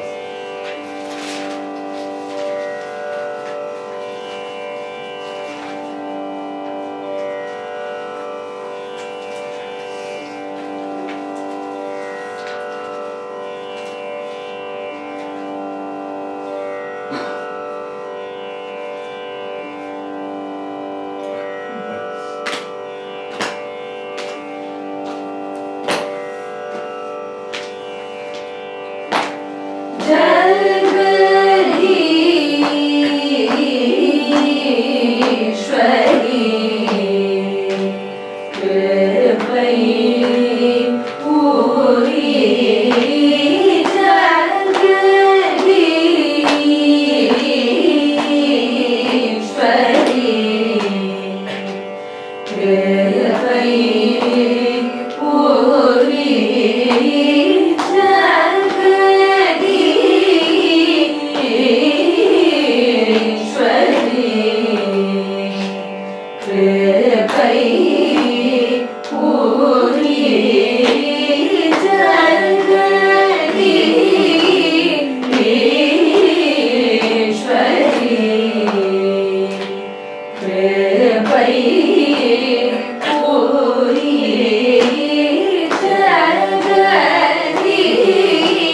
Puri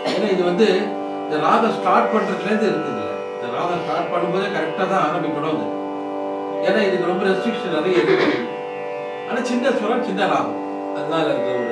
ஏன்னா இது வந்து இந்த ராகம் ஸ்டார்ட் பண்ணுறதுலேருந்து இருக்குது. இந்த ராகம் ஸ்டார்ட் பண்ணும்போதே கரெக்டாக தான் ஆரம்பிக்கணும் அது. ஏன்னா இதுக்கு ரொம்ப ரெஸ்ட்ரிக்ஷன் நிறைய இருக்கு. ஆனால் சின்ன ஸ்வரம் சின்ன ராகம், அதனால இருக்கிற ஒரு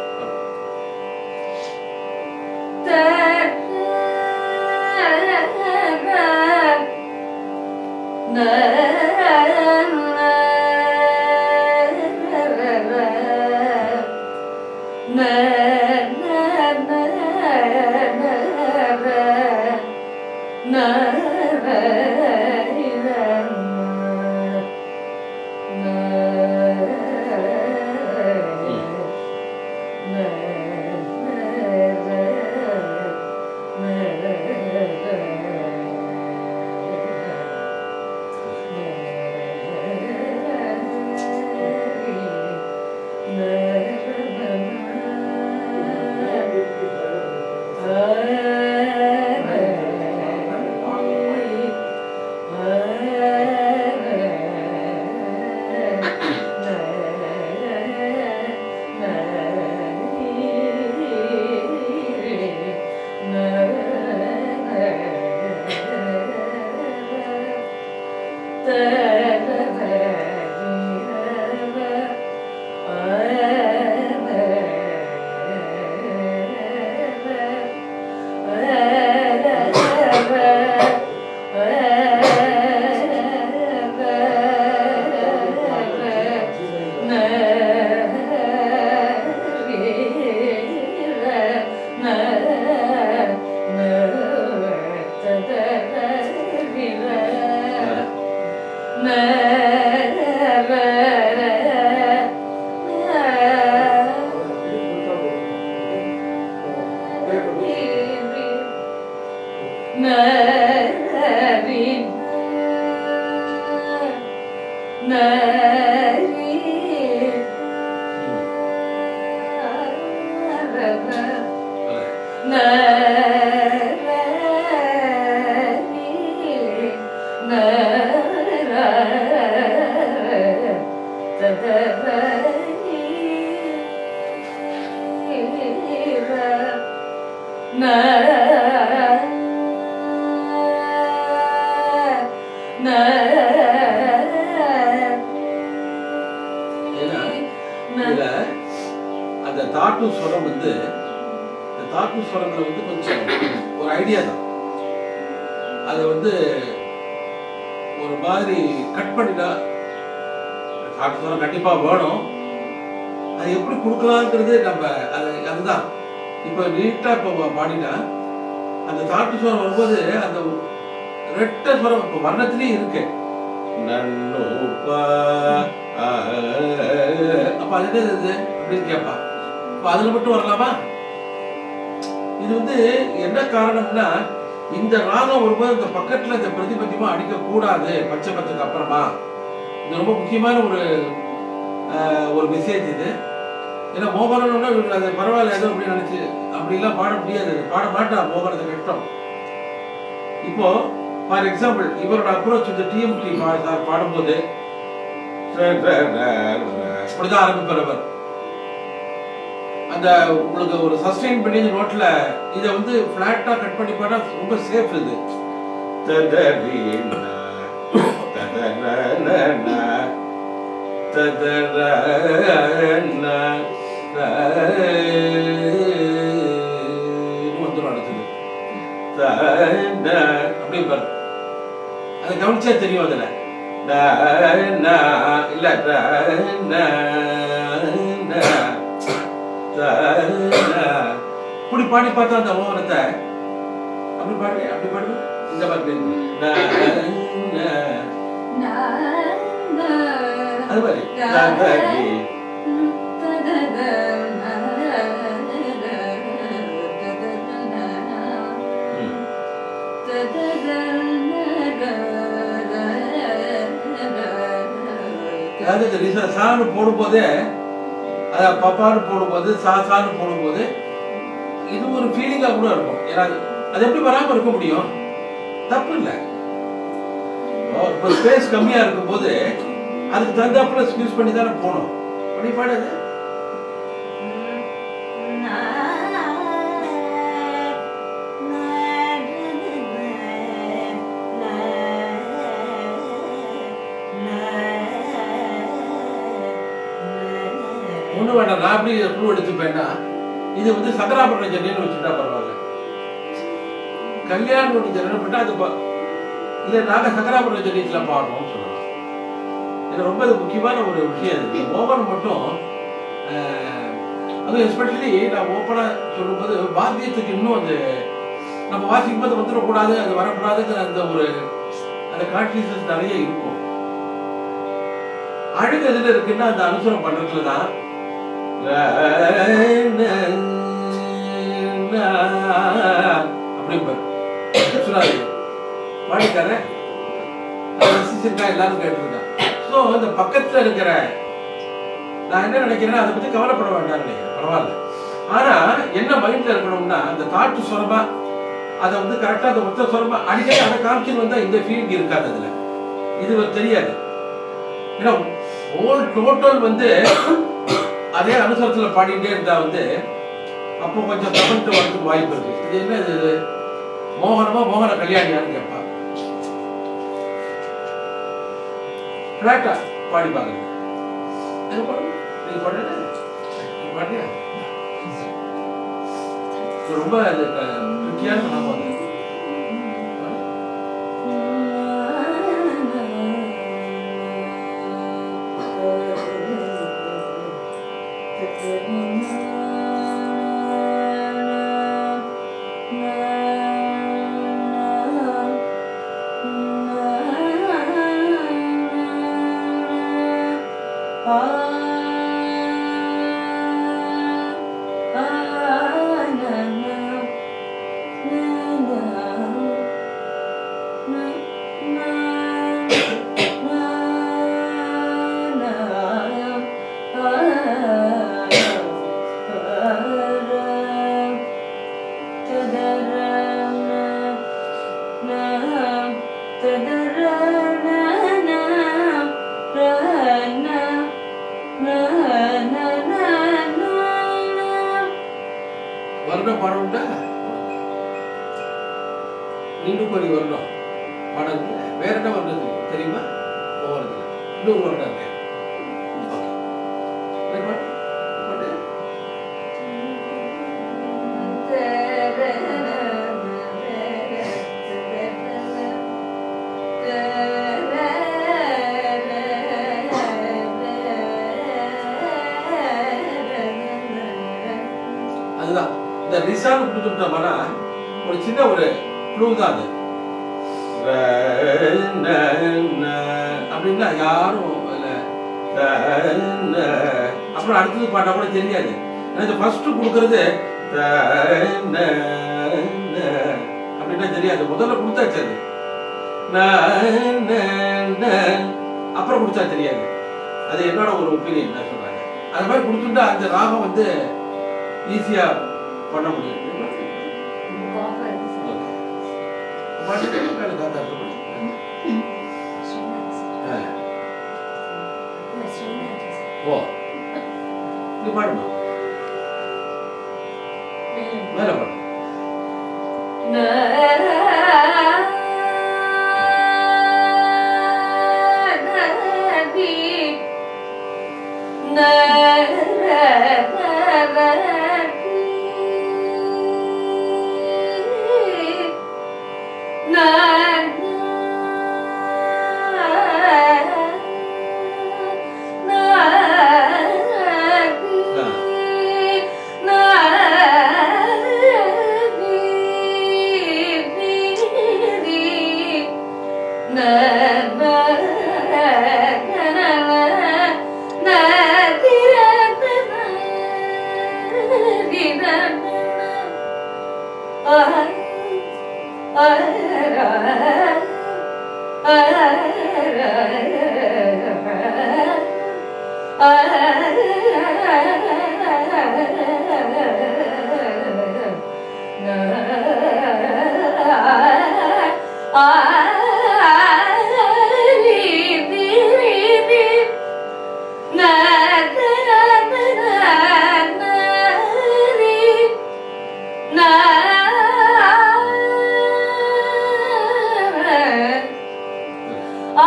அந்த தாட்டு ஸ்வரம் வந்து இந்த தாட்டு ஸ்வரங்களை வந்து கொஞ்சம் ஒரு ஐடியா தான். அதை வந்து ஒரு மாதிரி கட் பண்ணிட்டா தாட்டு ஸ்வரம் கண்டிப்பா வேணும். அது எப்படி கொடுக்கலாங்கிறது நம்ம அதுதான் இப்போ நீட்டா இப்போ பாடினா அந்த தாட்டு ஸ்வரம் வரும்போது அந்த ரெட்ட ஸ்வரம் இப்போ வர்ணத்திலேயே இருக்கு. அப்ப அது என்னது அப்படின்னு கேட்பா. அப்ப அதுல மட்டும் வரலாமா? இது வந்து என்ன காரணம்னா இந்த ராகம் வரும்போது இந்த பக்கத்துல இந்த பிரதிபத்தியமா அடிக்க கூடாது பட்சபத்துக்கு அப்புறமா. இது ரொம்ப முக்கியமான ஒரு மெசேஜ் இது. ஏன்னா மோகனம்னா அது பரவாயில்ல ஏதோ அப்படின்னு நினைச்சு அப்படிலாம் பாட முடியாது, பாட மாட்டா. மோகனத்தை கஷ்டம். இப்போ ஃபார் எக்ஸாம்பிள் இவரோட அப்ரோச் இந்த டிஎம்டி சார் பாடும்போது இப்படிதான் ஆரம்பிப்பவர். அந்த உங்களுக்கு ஒரு சஸ்டெயின் பண்ணி இந்த நோட்ல இதை வந்து பிளாட்டா கட் பண்ணி பாட்டா ரொம்ப சேஃப். இது அடுத்தது அப்படி பாரு, அதை கவனிச்சா தெரியும். அதுல இல்ல இப்படி பாடி பார்த்தா அந்த ஓரத்தை அப்படி பாடு அப்படி பாடு இந்த மாதிரி அது மாதிரி சான்னு போடும்போதே அத பப்பான்னு போடும்போது சான்னு போடும்போது இது ஒரு ஃபீலிங்கா கூட இருக்கும். ஏன்னா அது எப்படி வராம இருக்க முடியும்? தப்பு இல்லை. ஸ்பேஸ் கம்மியா இருக்கும் போது அதுக்கு தகுந்தாப்புல யூஸ் பண்ணி தானே போகணும். பண்ணி பாடாது நான் எப்படி க்ளூ எடுத்துப்பேன்னா இது வந்து சங்கராபரண ஜன்னின்னு வச்சுட்டா பரவாயில்ல. கல்யாண ஜன்னம் பண்ணா அது இல்லை நாங்கள் சங்கராபரண ஜன்னியத்தில் பாடுறோம்னு சொல்லலாம். இது ரொம்ப முக்கியமான ஒரு விஷயம். இது மோகனம் மட்டும் அதுவும் எஸ்பெஷலி நான் ஓப்பனாக சொல்லும்போது வாத்தியத்துக்கு இன்னும் அது நம்ம வாசிக்கும் போது வந்துடக்கூடாது, அது வரக்கூடாதுங்கிற அந்த ஒரு அந்த கான்சியஸ்னஸ் நிறைய இருக்கும். அழகு எதுல இருக்குன்னா அந்த அனுசரம் பண்றதுல தான். அப்படிம்பாரு பாடிக்கார ரசிச்சிருக்கா, எல்லாரும் கேட்டிருக்கா. ஸோ இந்த பக்கத்துல இருக்கிற நான் என்ன நினைக்கிறேன்னா அதை பத்தி கவலைப்பட வேண்டாம்னு நினைக்கிறேன். பரவாயில்ல. ஆனா என்ன மைண்ட்ல இருக்கணும்னா அந்த காட்டு சொரமா அதை வந்து கரெக்டா அந்த மொத்த சொரமா அடிக்கடி அதை காமிச்சுன்னு வந்தா இந்த ஃபீலிங் இருக்காது. அதுல இது தெரியாது. ஏன்னா ஓல் டோட்டல் வந்து அதே அனுசரத்துல பாடிட்டே இருந்தா வந்து அப்போ கொஞ்சம் கமெண்ட் வரதுக்கு வாய்ப்பு இருக்கு. இது என்ன இது மோகனமா மோகன கல்யாணியான்னு கேட்பா. ஃபிளாட்டா பாடி பாக்குறது நீங்க பாடுற பாடியா ரொம்ப அது முக்கியமான நாம அது வருடம் பாடணும்டா. இன்னும் ஒரு வருடம் பாடல் வேற என்ன வருடம் தெரியுமா? மோகனத்தில் இன்னொரு வருடம் இருக்கு. அதுதான் இந்த ரிசால் கொடுத்துட்டோம்னா ஒரு சின்ன ஒரு க்ளூ தான் அது. அப்படின்னா யாரும் அப்புறம் அடுத்தது பாட்டா கூட தெரியாது. எனக்கு ஃபர்ஸ்ட் கொடுக்கறது அப்படின்னா தெரியாது. முதல்ல கொடுத்தாச்சு அது அப்புறம் கொடுத்தா தெரியாது. அது என்னோட ஒரு ஒப்பீனியன் நான் சொல்றாங்க. அது மாதிரி கொடுத்துட்டா அந்த ராகம் வந்து ஈஸியா பண்ண முடியும். பாடுமா மேல பாடு.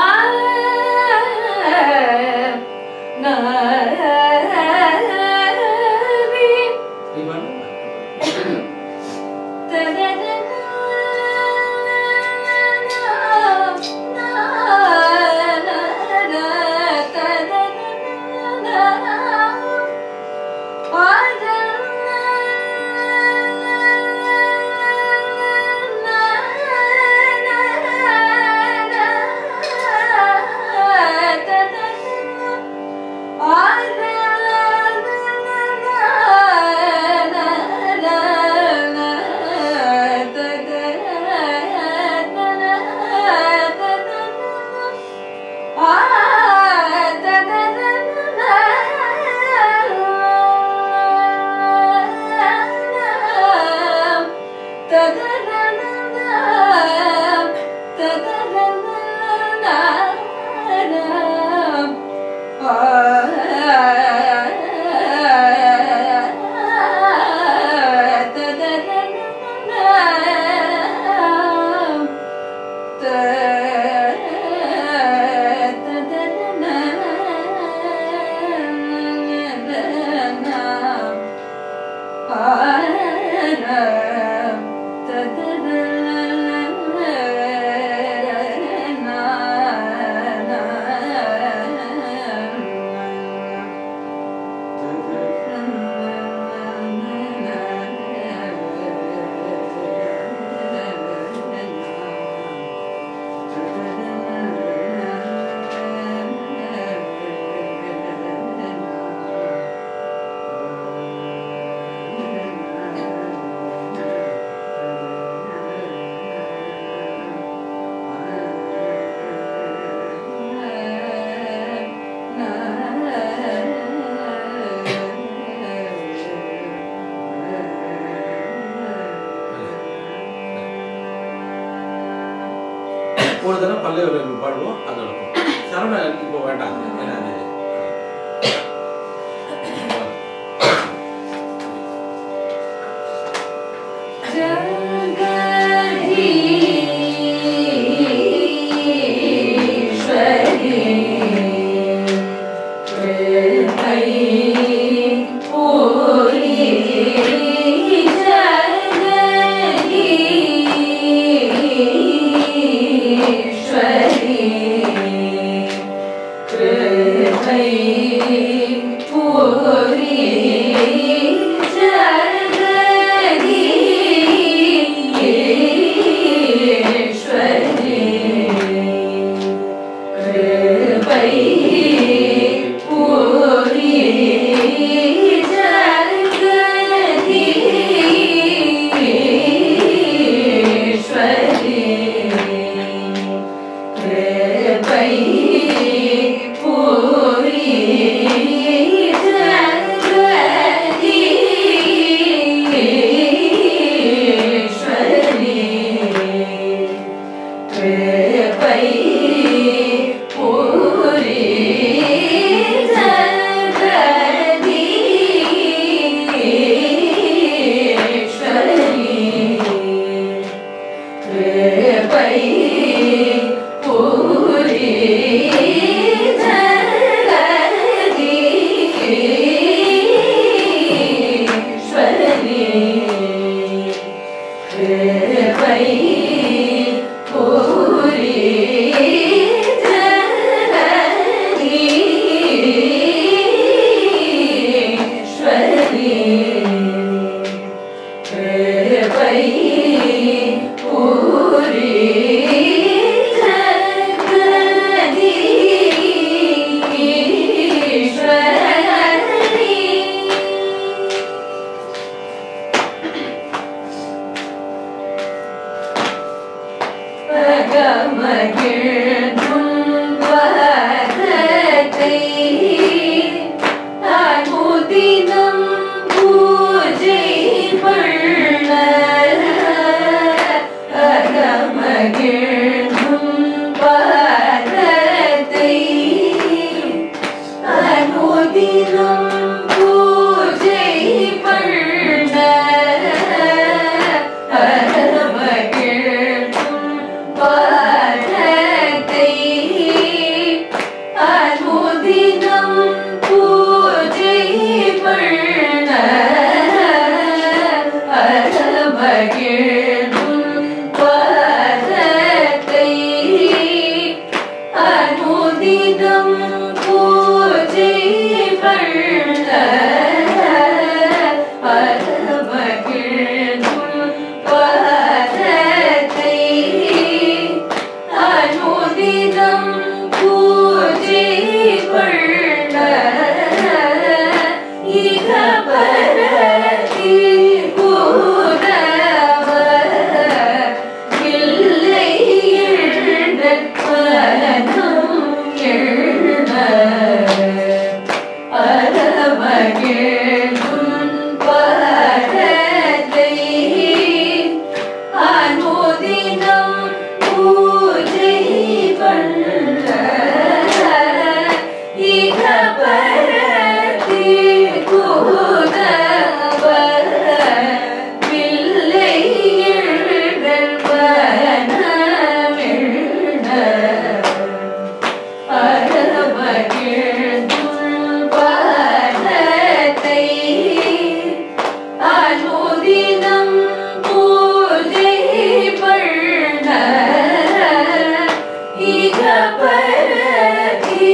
na ஒரு தடவை பல்லவி பாடுவோம், அது நடக்கும். சரவண இப்போ வேண்டாம், ஏன்னா அது Adamagir, Bun Paradei. போதினம் பூஜை பண்ண இகபரதி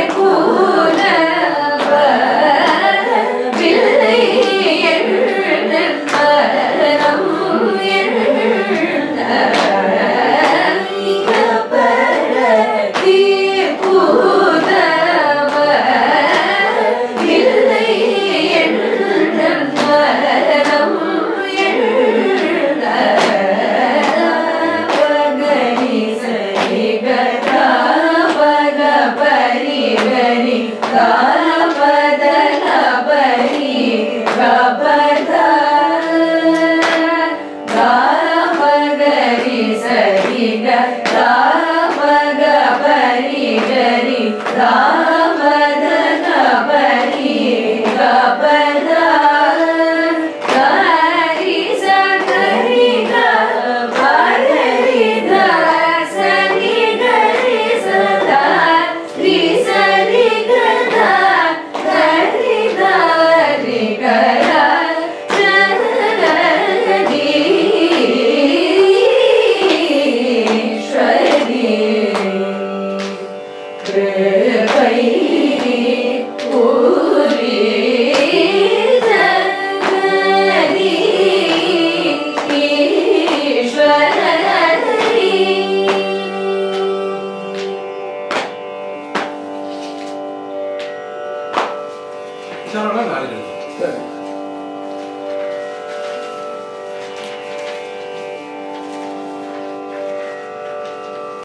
புலவ பிள்ளை எண்ண மரம் எண்ண இகபரதி புலவ பிள்ளை எண்ண மரம் எண்ண பகரி சரி கதா பக பரி கரி காபத பரி கபத காபகரி சரி கதா பக பரி கரி காபத பரி கபத கரி சரி கபரி சரி கரி சதா ரி சரி கதா கரி கரி கரா ஜகதீஸ்வரி கிருபை பூரி ஜகதீஸ்வரி விசாரணை நாளைக்கு சரி